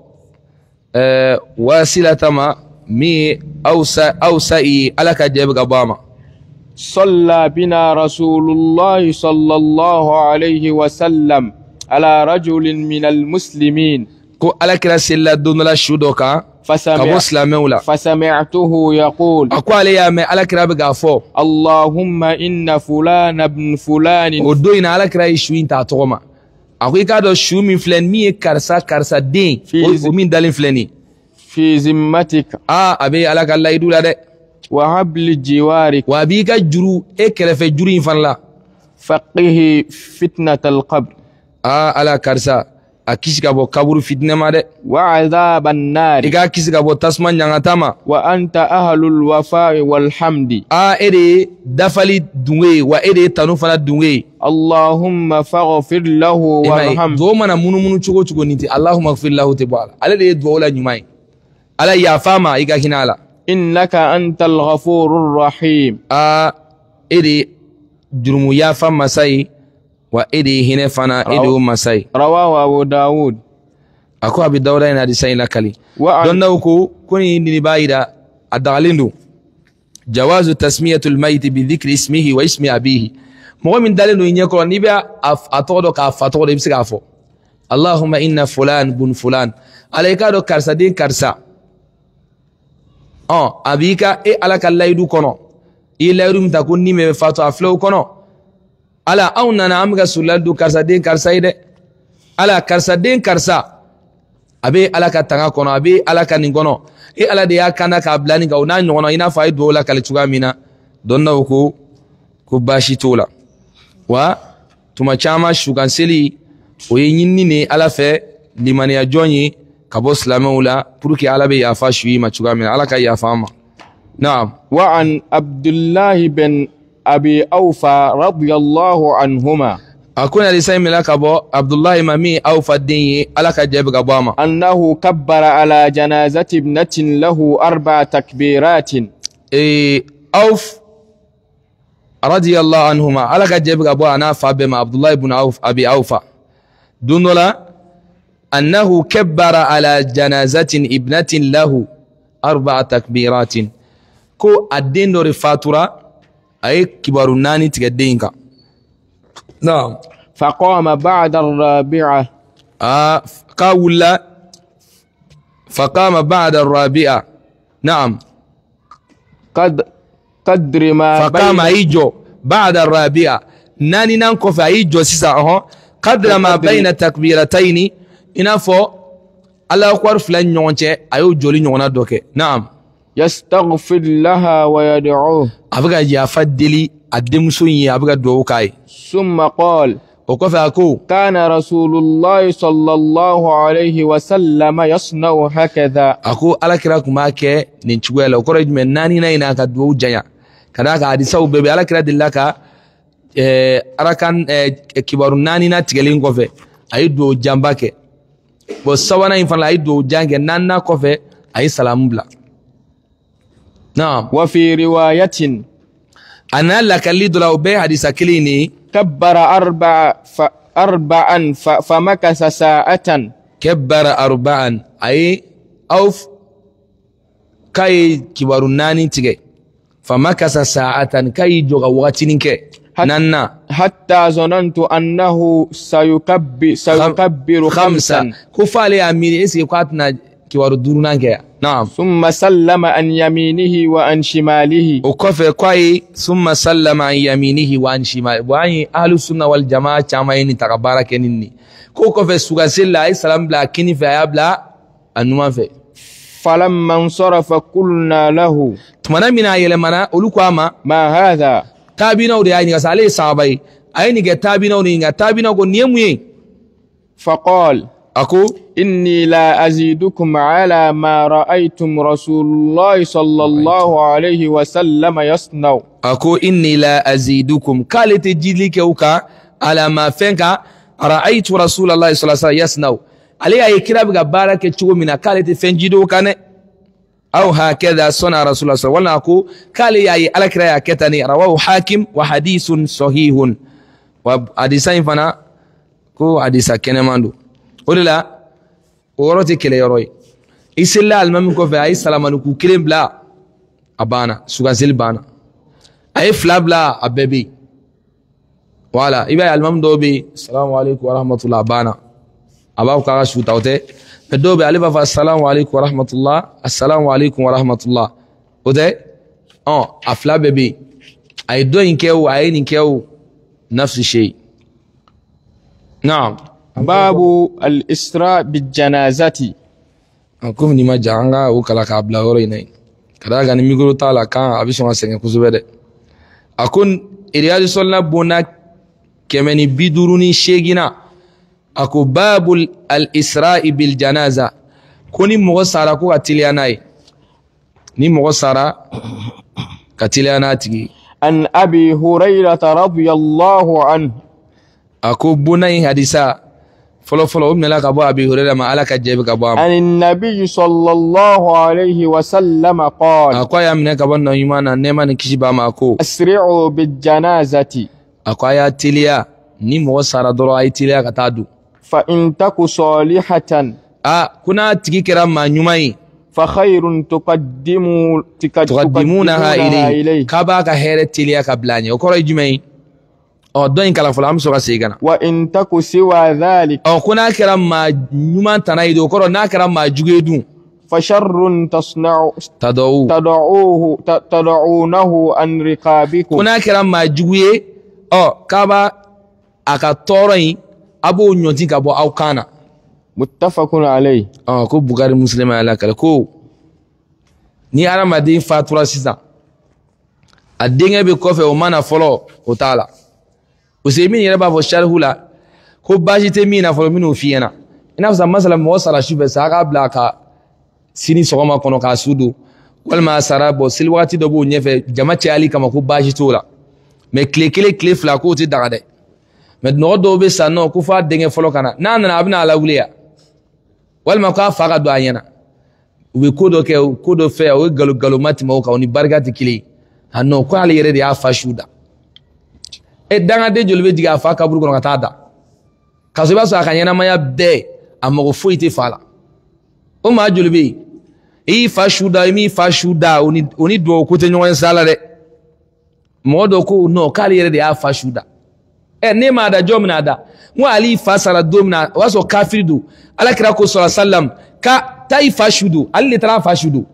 eh wasila tama mi awsa awsa'i alaka jeb gabama صلى بنا رسول الله صلى الله عليه وسلم على رجل من المسلمين كو على كلا سلا دون لا شودوكا فسمع فسمعته يقول اكو عليا ما على كلا بغافو اللهم ان فلان ابن فلان ودوين على كلا شوين تا توما اكو كادو شو من فلان مي كارسا كارسا دين ومن دالين فلاني في ذمتك اه ابي على كلا يدولا ده وحبل جوارك وابيك جرو اكلف جرو فلا فقه فتنة القبر اه على كارسا akisi ka bɔ kaburu fitinɛ ma dɛ wa adhaban nar i ka kisi ka bɔ tasuma ɲangata ma wa anta ahlul wafa'i wal hamdi a e de ye dafali dunwe ye wa e de ye tanu fana dunwe ye allahumma faghfir lahu warham duwawu mana munumunu cogo cogo nin tɛ allahumma faghfir lahu tɛ bɔ a la ale de ye duwawu la ɲuman ye ala yafa ma i ka hinɛ a la innaka antal ghafurur rahim a e de jurumu yafa masa ye wa ede hine fana ede o masai rawahu abu daud ako abi dawda ina di sayla kali don nawko kuni ni bayida adalindu jawazu tasmiyatul mayt bi dhikri ismihi wa ismi abihi mo min dalinu nyeko ni ba atodo ka fatodo bi sigafo allahumma inna fulan bun fulan alayka do karsa din karsa oh abika e alaka laydu kono e laydu mtakun ni me fato aflo kono ala aw nana am ga suladu karsa den karsa ide ala karsa den karsa abe ala ka tanga kono abe ala ka nin kono e ala de ya kana ka blani ga una nyono ina fa do la kale tuga mina donna ko ko bashi tola wa tuma chama shugan seli o yinni ne ala fe limani ya jonyi ka bo islamula pour que ala be ya fa shui ma tuga mina ala ka ya fama na'am wa an abdullah bin أبي أوفى رضي الله عنهما أكون لسيم لك أبو عبد الله مامي أوفى الدين ألك جيب قباما أنه كبر على جنازة ابنة له أربع تكبيرات إيه أوف رضي الله عنهما ألك جيب قبو أنا فابما عبد الله بن أوف أبي أوفى دون لا أنه كبر على جنازة ابنة له أربع تكبيرات كو الدين دور فاتورة أي كبار ناني تقدينك نعم فقام بعد الرابعة آه قاولا فقام بعد الرابعة نعم قد قدر ما فقام أيجو بعد الرابعة ناني نانكو فأيجو سيسا أهو قدر ما بين التكبيرتين إنافو الله أكبر فلان نيونتي أيو جولي نيونا دوكي نعم يستغفر لها ويدعوه أبغى يفدلي الدمسوني أبغى دوكاي ثم قال وكيف أكو كان رسول الله صلى الله عليه وسلم يصنع هكذا أكو على كراك ماك نينشويل وكرج من ناني ناينا كدو جايا كذاك حديثه ببي على كرا دلك أراكان كبارناني ناتجلين كوفي أيدو جنبك بس سوانا ينفع أيدو جانك نانا كوفي أي سلام بلا. نعم. وفي رواية أنا لك اللي دلوا به حديث كليني كبر أربع أربعا فمكث ساعة. كبر أربعا أي أوف كاي كبارناني تيجي فمكث ساعة كاي جوغا واتينك نانا حتى ظننت أنه سيكبر سيكبر خمسا. كفالي أمير إسي قاتنا كبار الدورنانك. نعم. ثم سلم عن يمينه وعن شماله. وكفى كاي ثم سلم عن يمينه وعن شماله. وعن أهل السنة والجماعة كما تقبارك إني كو كفى سوغاسيل لا سلام بلا كني في أبلا أنما في. فلما انصرف قلنا له تمنا من أيل منا أولوكو أما ما هذا تابينا ودي أيني كسالة صعبة أيني كتابينا ودي تابينا كونيموي. فقال أكو إني لا أزيدكم على ما رأيتم رسول الله صلى الله عليه وسلم يصنع. أكو إني لا أزيدكم قالت جيلك وكا على ما فينك رأيت رسول الله صلى الله عليه وسلم يصنع عليه أي كلام جبارك تشوف من قالت فنجدو كان أو هكذا صنع رسول الله صلى الله عليه وسلم. ولا أكو قال يا على كرايا كتاني رواه حاكم وحديث صحيح وحديثين فنا كو حديث كنماندو ولا ورثي كلا يروي إسلا المهم كوفي أي سلام نكو كلم بلا أبانا سوغازيل بانا أي فلا بلا أبيبي ولا إبا المهم دوبي السلام عليكم ورحمة الله بانا أباو كاغا شو تاوتي فدوبي علي بفا السلام عليكم ورحمة الله السلام عليكم ورحمة الله وده اه أفلا بيبي أي دو إنكيو أي إنكيو نفس الشيء. نعم. باب الإسراء بالجنازة. أكون نما جانغا وكلا كابلا وريناي كذا كان ميغرو تالا كان أبيش ما سنة كوزبده. أكون إرياد سولنا بونا كمني بيدوروني شيغينا أكو باب الإسراء بالجنازة كوني مغسارة كو كتلياناي ني مغسارة كتلياناتي. عن أبي هريرة رضي الله عنه أكو بناي حديثا فلو فلو ابن لك أبو أبي هريرة ما على كجيبك أبو عن النبي صلى الله عليه وسلم قال أكو يا منك أبو نيمانا نيمان كشبا ما أكو أسرعوا بالجنازة. أكو يا تليا ني مغسارة دورو أي تليا كتادو فإن تك صالحة آه كنا تيجي كرام ما نيماي فخير تقدموا تقدمونها إليه كابا كهير تليا كبلاني وكرا يجمعي أو دوين كلا فلام سوى سيجنا. وإن تك سوى ذلك أو كنا كرام ما نيمان تنايدو كرا نا كرام ما جوجدون فشر تصنع تدعو تدعوه تدعونه عن رقابكم كنا كرام ما جوجي أو كابا أكتورين أبو نيوتي كابو أو كانا. متفق عليه. آه كو بغاري مسلم على كلا كو ni aramadin fatura sisan a denkɛ bɛ kɔfɛ o mana fɔlɔ o t'a la Usaimin yɛrɛ b'a fɔ sarihu la ko baasi tɛ min na fɔlɔ min'o f'i ɲɛna i n'a fɔ sisan masala mɔgɔ sara sufɛ sa a k'a bila ka sini sɔgɔma kɔnɔ k'a su don walima a sara bɔ seli wagati dɔ b'o ɲɛfɛ jama cayali kama ko baasi t'o la mɛ tile kelen tile fila k'o tɛ daga dɛ mɛ nɔgɔ dɔw bɛ san nɔ ko f'a denkɛ fɔlɔ ka na n'a nana a bɛna a lawuli yan walima k'a fa ka don a ɲɛna u bɛ ko dɔ kɛ ko dɔ fɛ o ye galo galoma tɛmɛ o kan o ni barika tɛ kelen ye a nɔ ko ale yɛrɛ de y'a fa su da e dangaden joli bɛ jigin a fa kaburu kɔnɔ ka taa da k'a sɔrɔ i b'a sɔrɔ a ka ɲɛnamaya bɛɛ a mago foyi tɛ fa la o maa joli bɛ yen i y'i fa su da i m'i fa su da o ni o ni duwawu ko tɛ ɲɔgɔn ye sa la dɛ mɔgɔ dɔ ko nɔ k'ale yɛrɛ de y'a fa su da ɛ ne m'a da jɔn bɛna da n ko ale y'i fa sara don min na o y'a sɔrɔ kafiri don alakira ko sɔrɔ salam ka taa i fa su don ale de taara a fa su don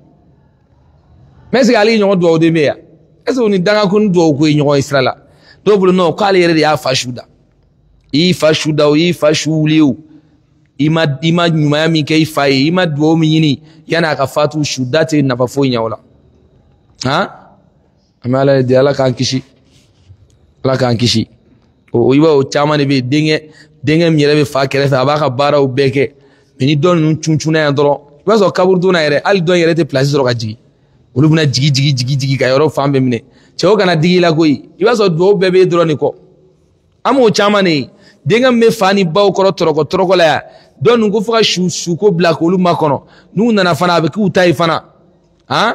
mɛ est-ce que ale ye ɲɔgɔn duwawu den bɛ yan est-ce que o ni dangako ni duwawu ko ye ɲɔgɔn ye sira la dɔw bolo nɔ k'ale yɛrɛ de y'a fa su da i y'i fa su da o i y'i fa su wuli o i ma i ma ɲumanya min kɛ i fa ye i ma duwawu min ɲini yanni a ka fatu su da tɛ nafa foyi ɲɛ o la han an bɛ ala de ala k'an kisi ala k'an kisi o i b'a o caman de bɛ yen denkɛ denkɛ min yɛrɛ bɛ fa kɛrɛfɛ a b'a ka baaraw bɛɛ kɛ mɛ ni dɔ ninnu cuncunna yan dɔrɔn i b'a sɔrɔ kaburudonna yɛrɛ hali dɔ in yɛrɛ tɛ pilasi sɔrɔ ka jigin olu bɛna jigi jigi jigi jigi ka yɔrɔ fan bɛɛ minɛ cɛw kana digi la koyi i b'a sɔrɔ duwawu bɛɛ b'e dɔrɔn de kɔ an m'o caman de ye denkɛ min bɛ fa ni baw kɔrɔ tɔrɔkɔ tɔrɔkɔ la yan dɔw ninnu ko fo ka su suko bila k'olu makɔnɔ n'u nana fana a bɛ k'u ta ye fana han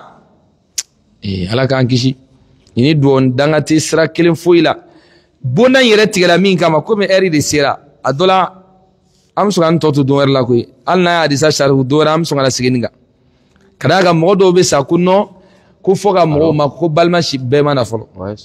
ee ala k'an kisi ni duwawu danga tɛ sira kelen foyi la bonda in yɛrɛ tigɛla min kama komi ɛri de sera a dɔ la an bɛ sɔn ka n tɔ to don wɛrɛ la koyi hali n'a y'a disa sarifu don wɛrɛ an bɛ sɔn ka na segin nin kan ka d'a kan mɔgɔ dɔw bɛ sa ko nɔ ko fɔ ka mɔgɔw ma ko balima si bɛɛ ma na fɔlɔ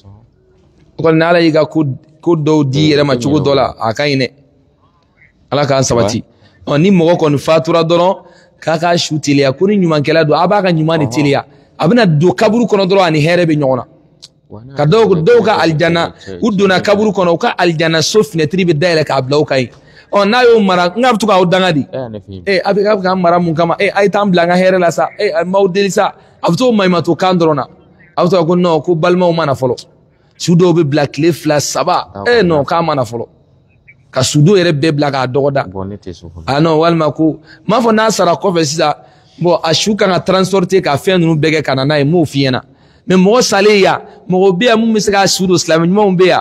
o kɔni n'ala y'i ka ko dɔw di yɛrɛ ma cogo dɔ la a ka ɲi dɛ ala k'an sabati ɔ ni mɔgɔ kɔni fatura dɔrɔn k'a ka su teliya ko ni ɲumankɛla don a b'a ka ɲuman de teliya a bɛna don kaburu kɔnɔ dɔrɔn ani hɛrɛ bɛ ɲɔgɔn na ka dɔw dɔw ka alijana u donna kaburu kɔnɔ u ka alijana so finɛtiri bɛ dayɛlɛ k'a bila u ka yen ɔ n'a y'o mara n ka bɛ to k'aw danga di ee a bɛ k'an mara mun kama ee a ye t'an bila an ka hɛrɛ la sa ee a m'aw deli sa a bɛ to maɲumatɔ kan dɔrɔn na a bɛ to ko non ko balimaw mana fɔlɔ su dɔw bɛ bila tile fila saba ee non k'a mana fɔlɔ ka su dɔw yɛrɛ bɛɛ bila k'a dɔgɔda a non walima ko n m'a fɔ n'a sara kɔfɛ sisan bon a su kan ka transporter ka fɛn ninnu bɛɛ kɛ ka na n'a ye n m'o f'i ɲɛna mais mɔgɔ salen yan mɔgɔ bɛ yan mun bɛ se k'a su don silamɛ ɲumanw bɛ yan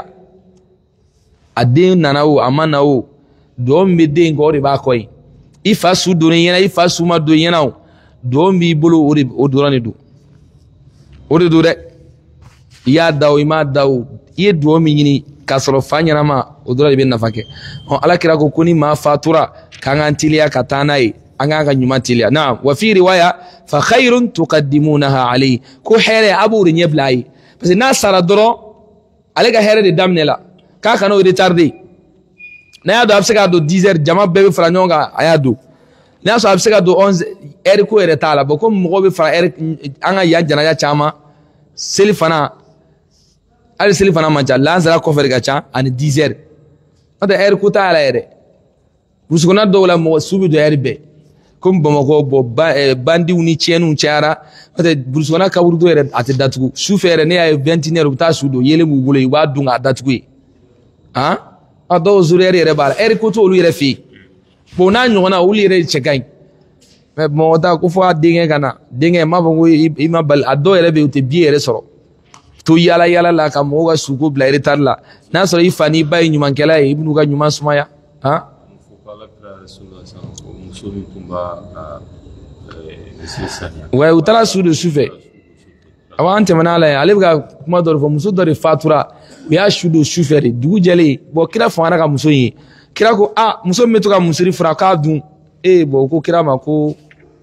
a den nana o a ma na o duwawu min bɛ den in kɔ o de b'a kɔ yen i fa su donni ɲɛna i fa su ma don ɲɛna o duwawu min b'i bolo o de o dɔrɔn de don o de don dɛ i y'a da o i m'a da o i ye duwawu min ɲini k'a sɔrɔ fa ɲɛnama o dɔrɔn de bɛ nafa kɛ ɔ alakira ko ko ni maa fatura k'an k'an teliya ka taa n'a ye an k'an ka ɲuman teliya naam wa fi riwaya fa khayrun tuqaddimunaha alayhi ko hɛrɛ a b'o de ɲɛ bila a ye parce que n'a sara dɔrɔn ale ka hɛrɛ de daminɛ la k'a kana o retarder n'a y'a dɔn a bɛ se k'a don dix heures jama bɛɛ bɛ fara ɲɔgɔn kan a y'a don n'a y'a sɔrɔ a bɛ se ka don onze heures ko yɛrɛ t'a la bon komi mɔgɔw bɛ fara heure an ka yan janaja caman seli fana hali seli fana man ca lansara kɔfɛ de ka ca ani dix heures n'o tɛ heure ko t'a la yɛrɛ burusi kɔnɔna dɔw la mɔgɔ su bɛ don heure bɛɛ komi bamakɔ bɔn bandiw ni tiɲɛniw cayara n'o tɛ burusi kɔnɔna kaburu dɔw yɛrɛ a tɛ datugu sufɛ yɛrɛ ne y'a ye vingt et une heures u bɛ taa su don yelen b'u bolo u b'a dun k'a datugu yen han a dɔw zuriyɛri yɛrɛ b'a la heure ko t'olu yɛrɛ fɛ yen bon n'a ɲɔgɔnna olu yɛrɛ cɛ ka ɲi mɛ mɔgɔ ta ko fɔ a denkɛ ka na denkɛ n m'a fɔ ko i ma bali a dɔw yɛrɛ bɛ yen u tɛ biye yɛrɛ sɔrɔ to yala yala la ka mɔgɔw ka suko bila retard la n'a sɔrɔ i fa n'i ba ye ɲumankɛla ye i bɛn'u ka ɲuman sumaya han wa u taara su de sufɛ awɔ an tɛmɛna la yen ale bɛ ka kuma dɔ de fɔ muso dɔ de fatura u y'a su don sufɛ de dugu jɛlen bon kira fangara ka muso in ye kira ko a muso min bɛ to ka musiri fura k'a dun ee bon ko kira ma ko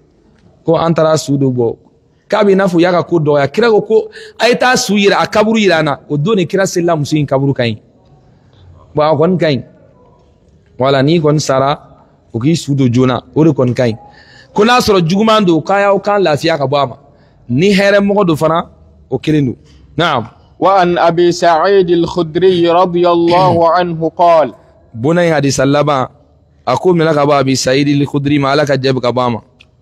ko an taara su don bɔ k'a bɛ i n'a fɔ u y'a ka ko dɔgɔya kira ko ko a ye taa su yira a kaburu yira an na o don de kira selila muso in kaburu ka ɲi bon a kɔni ka ɲi wala n'i kɔni sara o k'i su don joona o de kɔni ka ɲi ko n'a sɔrɔ juguman don k'a y'aw kan lafiya ka bɔ a ma ni hɛrɛ mɔgɔ don fana o kelen don naam. وعن أبي سعيد الخدري رضي الله عنه قال بني حديث اللبا أقول من لك أبي سعيد الخدري ما لك جابك أباما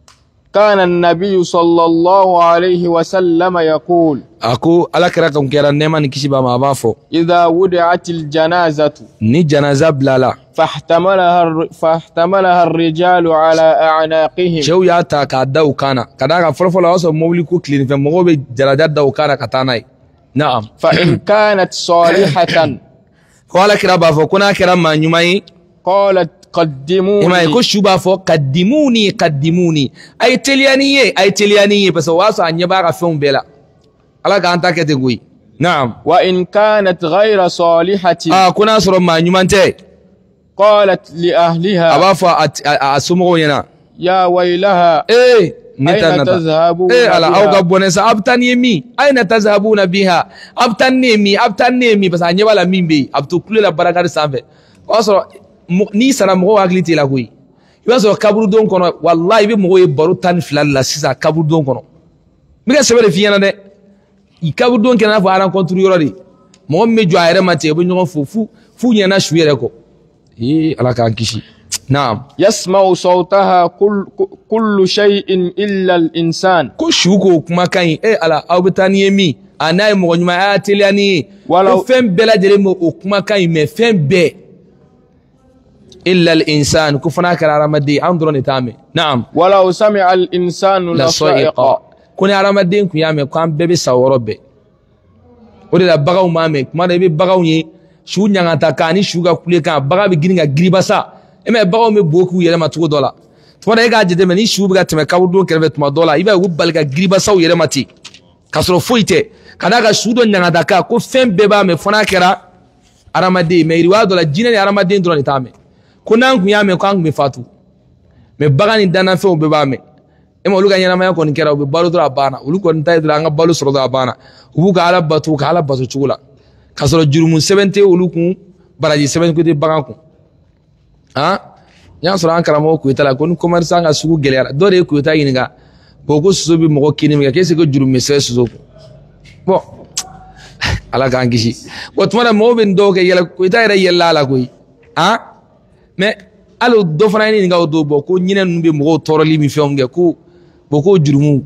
كان النبي صلى الله عليه وسلم يقول أقول ألك رقم كيرا نيما نكشب ما بافو إذا وضعت الجنازة ني جنازة بلالا فاحتملها الر... فاحتملها الرجال على أعناقهم شو ياتا كادو كانا كذا فرفلا وصل مولكو كلين فمغو جنازات دو كانا كتاناي نعم فإن كانت صالحة قال كرابا فكنا كرام ما نيماي قالت قدموني ما يكون شوبا فو قدموني قدموني أي تليانية أي تليانية بس واسو أن يبقى فيهم بلا على كانتا كتقوي نعم وإن كانت غير صالحة آه كنا سر ما نيمانتي قالت لأهلها أبا فا أسمعوا ينا يا ويلها إيه أين تذهبون إيه على أو قبونس أبتن يمي أين تذهبون بها أبتن يمي أبتن يمي بس أني ولا مين بي أبتو كل البركة السامة أصلا ni sara mɔgɔw hakili t'i la koyi i b'a sɔrɔ kaburudon kɔnɔ walahi i bɛ mɔgɔw ye baro tan ni fila la sisan kaburudon kɔnɔ n bɛ ka sɛbɛn de f'i ɲɛna dɛ i kaburudon kɛra i n'a fɔ rencontre yɔrɔ de mɔgɔ min bɛ jɔ a yɛrɛ ma ten u bɛ ɲɔgɔn fo fu fu ɲɛna su yɛrɛ kɔ ee ala k'an kisi naam. yasma'u sawtaha kullu shay'in illa al-insan ko su k'o kumakan ye e ala aw bɛ taa ni ye min a n'a ye mɔgɔ ɲuman a y'a teliya ni ye ko fɛn bɛɛ lajɛlen bɛ o kumakan in mɛ fɛn bɛɛ إلا الإنسان كفنا كرامدي أنظر نتامي نعم ولو سمع الإنسان لصائق كوني رامدين كيامي كان بيبي سوربي o de la bagaw ma mɛn kuma dɔ i bɛ bagaw ye su ɲagata k'a ni su ka kule kan baga bɛ girin ka giriba sa e mɛ bagaw bɛ bo k'u yɛrɛ ma cogo dɔ la tuma dɔ e k'a jateminɛ ni su bɛ ka tɛmɛ kaburudo kɛrɛfɛ tuma dɔ la i b'a ye u bɛ bali ka giribasaw yɛrɛ ma ten k'a sɔrɔ foyi tɛ ka d'a ka su dɔ ɲagata kan ko fɛn bɛɛ b'a mɛn fo n'a kɛra adamaden mɛ yiriwa dɔ la jinɛ ni adamaden dɔrɔn de t'a mɛn ko n'an tun y'a mɛn k'an tun bɛ fatu mɛ bagan ni dannafɛnw bɛɛ b'a mɛn e ma olu ka ɲɛnamaya kɔni kɛra u bɛ balo dɔrɔn a banna olu kɔni ta ye dɔrɔn an ka balo sɔrɔ dɔrɔn a banna u b'u ka ala bato ka ala bato cogo la k'a sɔrɔ jurumu sɛbɛn tɛ olu kun baraji sɛbɛn ko tɛ bagan kun han n y'a sɔrɔ an karamɔgɔ Koyita la ko ni commerçant ka sugu gɛlɛyara dɔ de ye Koyita ɲininka bon ko soso bɛ mɔgɔ kini min kɛ qu'est-ce que jurumu bɛ sɛbɛn soso kun bon ala k'an kisi bon tuma dɔ mɔgɔw bɛ nin dɔw kɛ yɛlɛ Koyita yɛrɛ yɛlɛla a la koyi han mais hali dɔ fana ye ɲininka o don bɔn ko ɲinɛ ninnu bɛ mɔgɔw tɔɔrɔli min fɛnw kɛ ko bon ko jurumu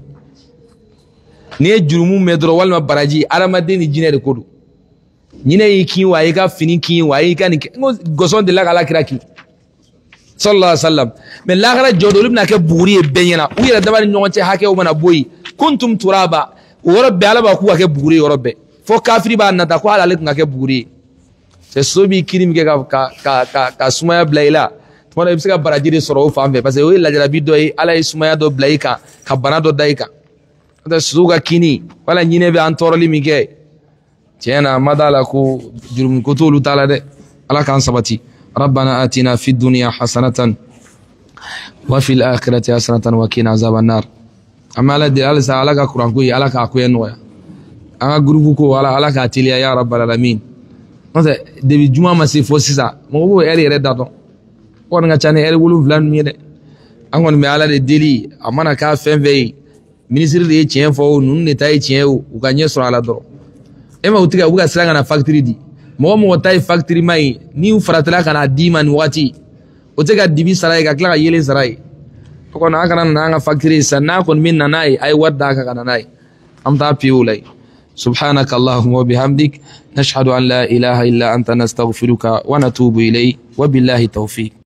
n'i ye jurumu mɛn dɔrɔn walima baraji adamaden ni jinɛ de ko don ɲinɛ y'i kin wa a y'i ka fini kin wa a y'i ka nin kɛ n ko gɔsɔn delila ka alakira kin sallallahu alaihi wa sallam mɛ lahara jɔ don olu bɛna kɛ buguri ye bɛɛ ɲɛna u yɛrɛ dama ni ɲɔgɔn cɛ hakɛw mana bɔ yen kuntum turaba o yɔrɔ bɛɛ ala b'a k'u ka kɛ buguri ye yɔrɔ bɛɛ fo kafiri b'a nata ko hali ale tun ka kɛ buguri ye cɛ so b'i kiri min kɛ ka ka ka ka ka sumaya bila i la tuma dɔ i bɛ se ka baraji de sɔrɔ o fan fɛ parce que o ye lajarabi dɔ ye ala ye sumaya dɔ bila i kan ka bana dɔ da i kan n'o tɛ sosow ka kini wala ɲinɛ bɛ an tɔɔrɔli min kɛ tiɲɛ na ma d'a la ko jurumu ko t'olu ta la dɛ ala k'an sabati rabbana atina fid dunya hasanatan wa fil akhirati hasanatan wa qina azaban nar an bɛ ala deli halisa ala ka kuranko ye ala k'a koya nɔgɔya an ka gurupu ko ala ala k'a teliya ya rabbal alamin n'o tɛ debi juma ma se fo sisan mɔgɔ b'o ɛri yɛrɛ da dɔn kɔni ka ca ni ɛri wolonwula ninnu ye dɛ an kɔni bɛ ala de deli a mana k'a fɛn fɛn ye minisiri de ye tiɲɛ fɔ o ninnu de ta ye tiɲɛ ye o u ka ɲɛ sɔrɔ a la dɔrɔn e ma u tigɛ u bɛ ka siran ka na facture di mɔgɔ mɔgɔ ta ye facture ma ye ni u faratila ka na d'i ma nin wagati o tɛ ka dibi sara ye ka tila ka yelen sara ye o kɔni an kana na an ka facture ye sisan n'a kɔni bɛ na n'a ye a ye wari d'a kan ka na n'a ye an bɛ taa piye o la ye سبحانك اللهم وبحمدك نشهد أن لا إله إلا أنت نستغفرك ونتوب إليه وبالله التوفيق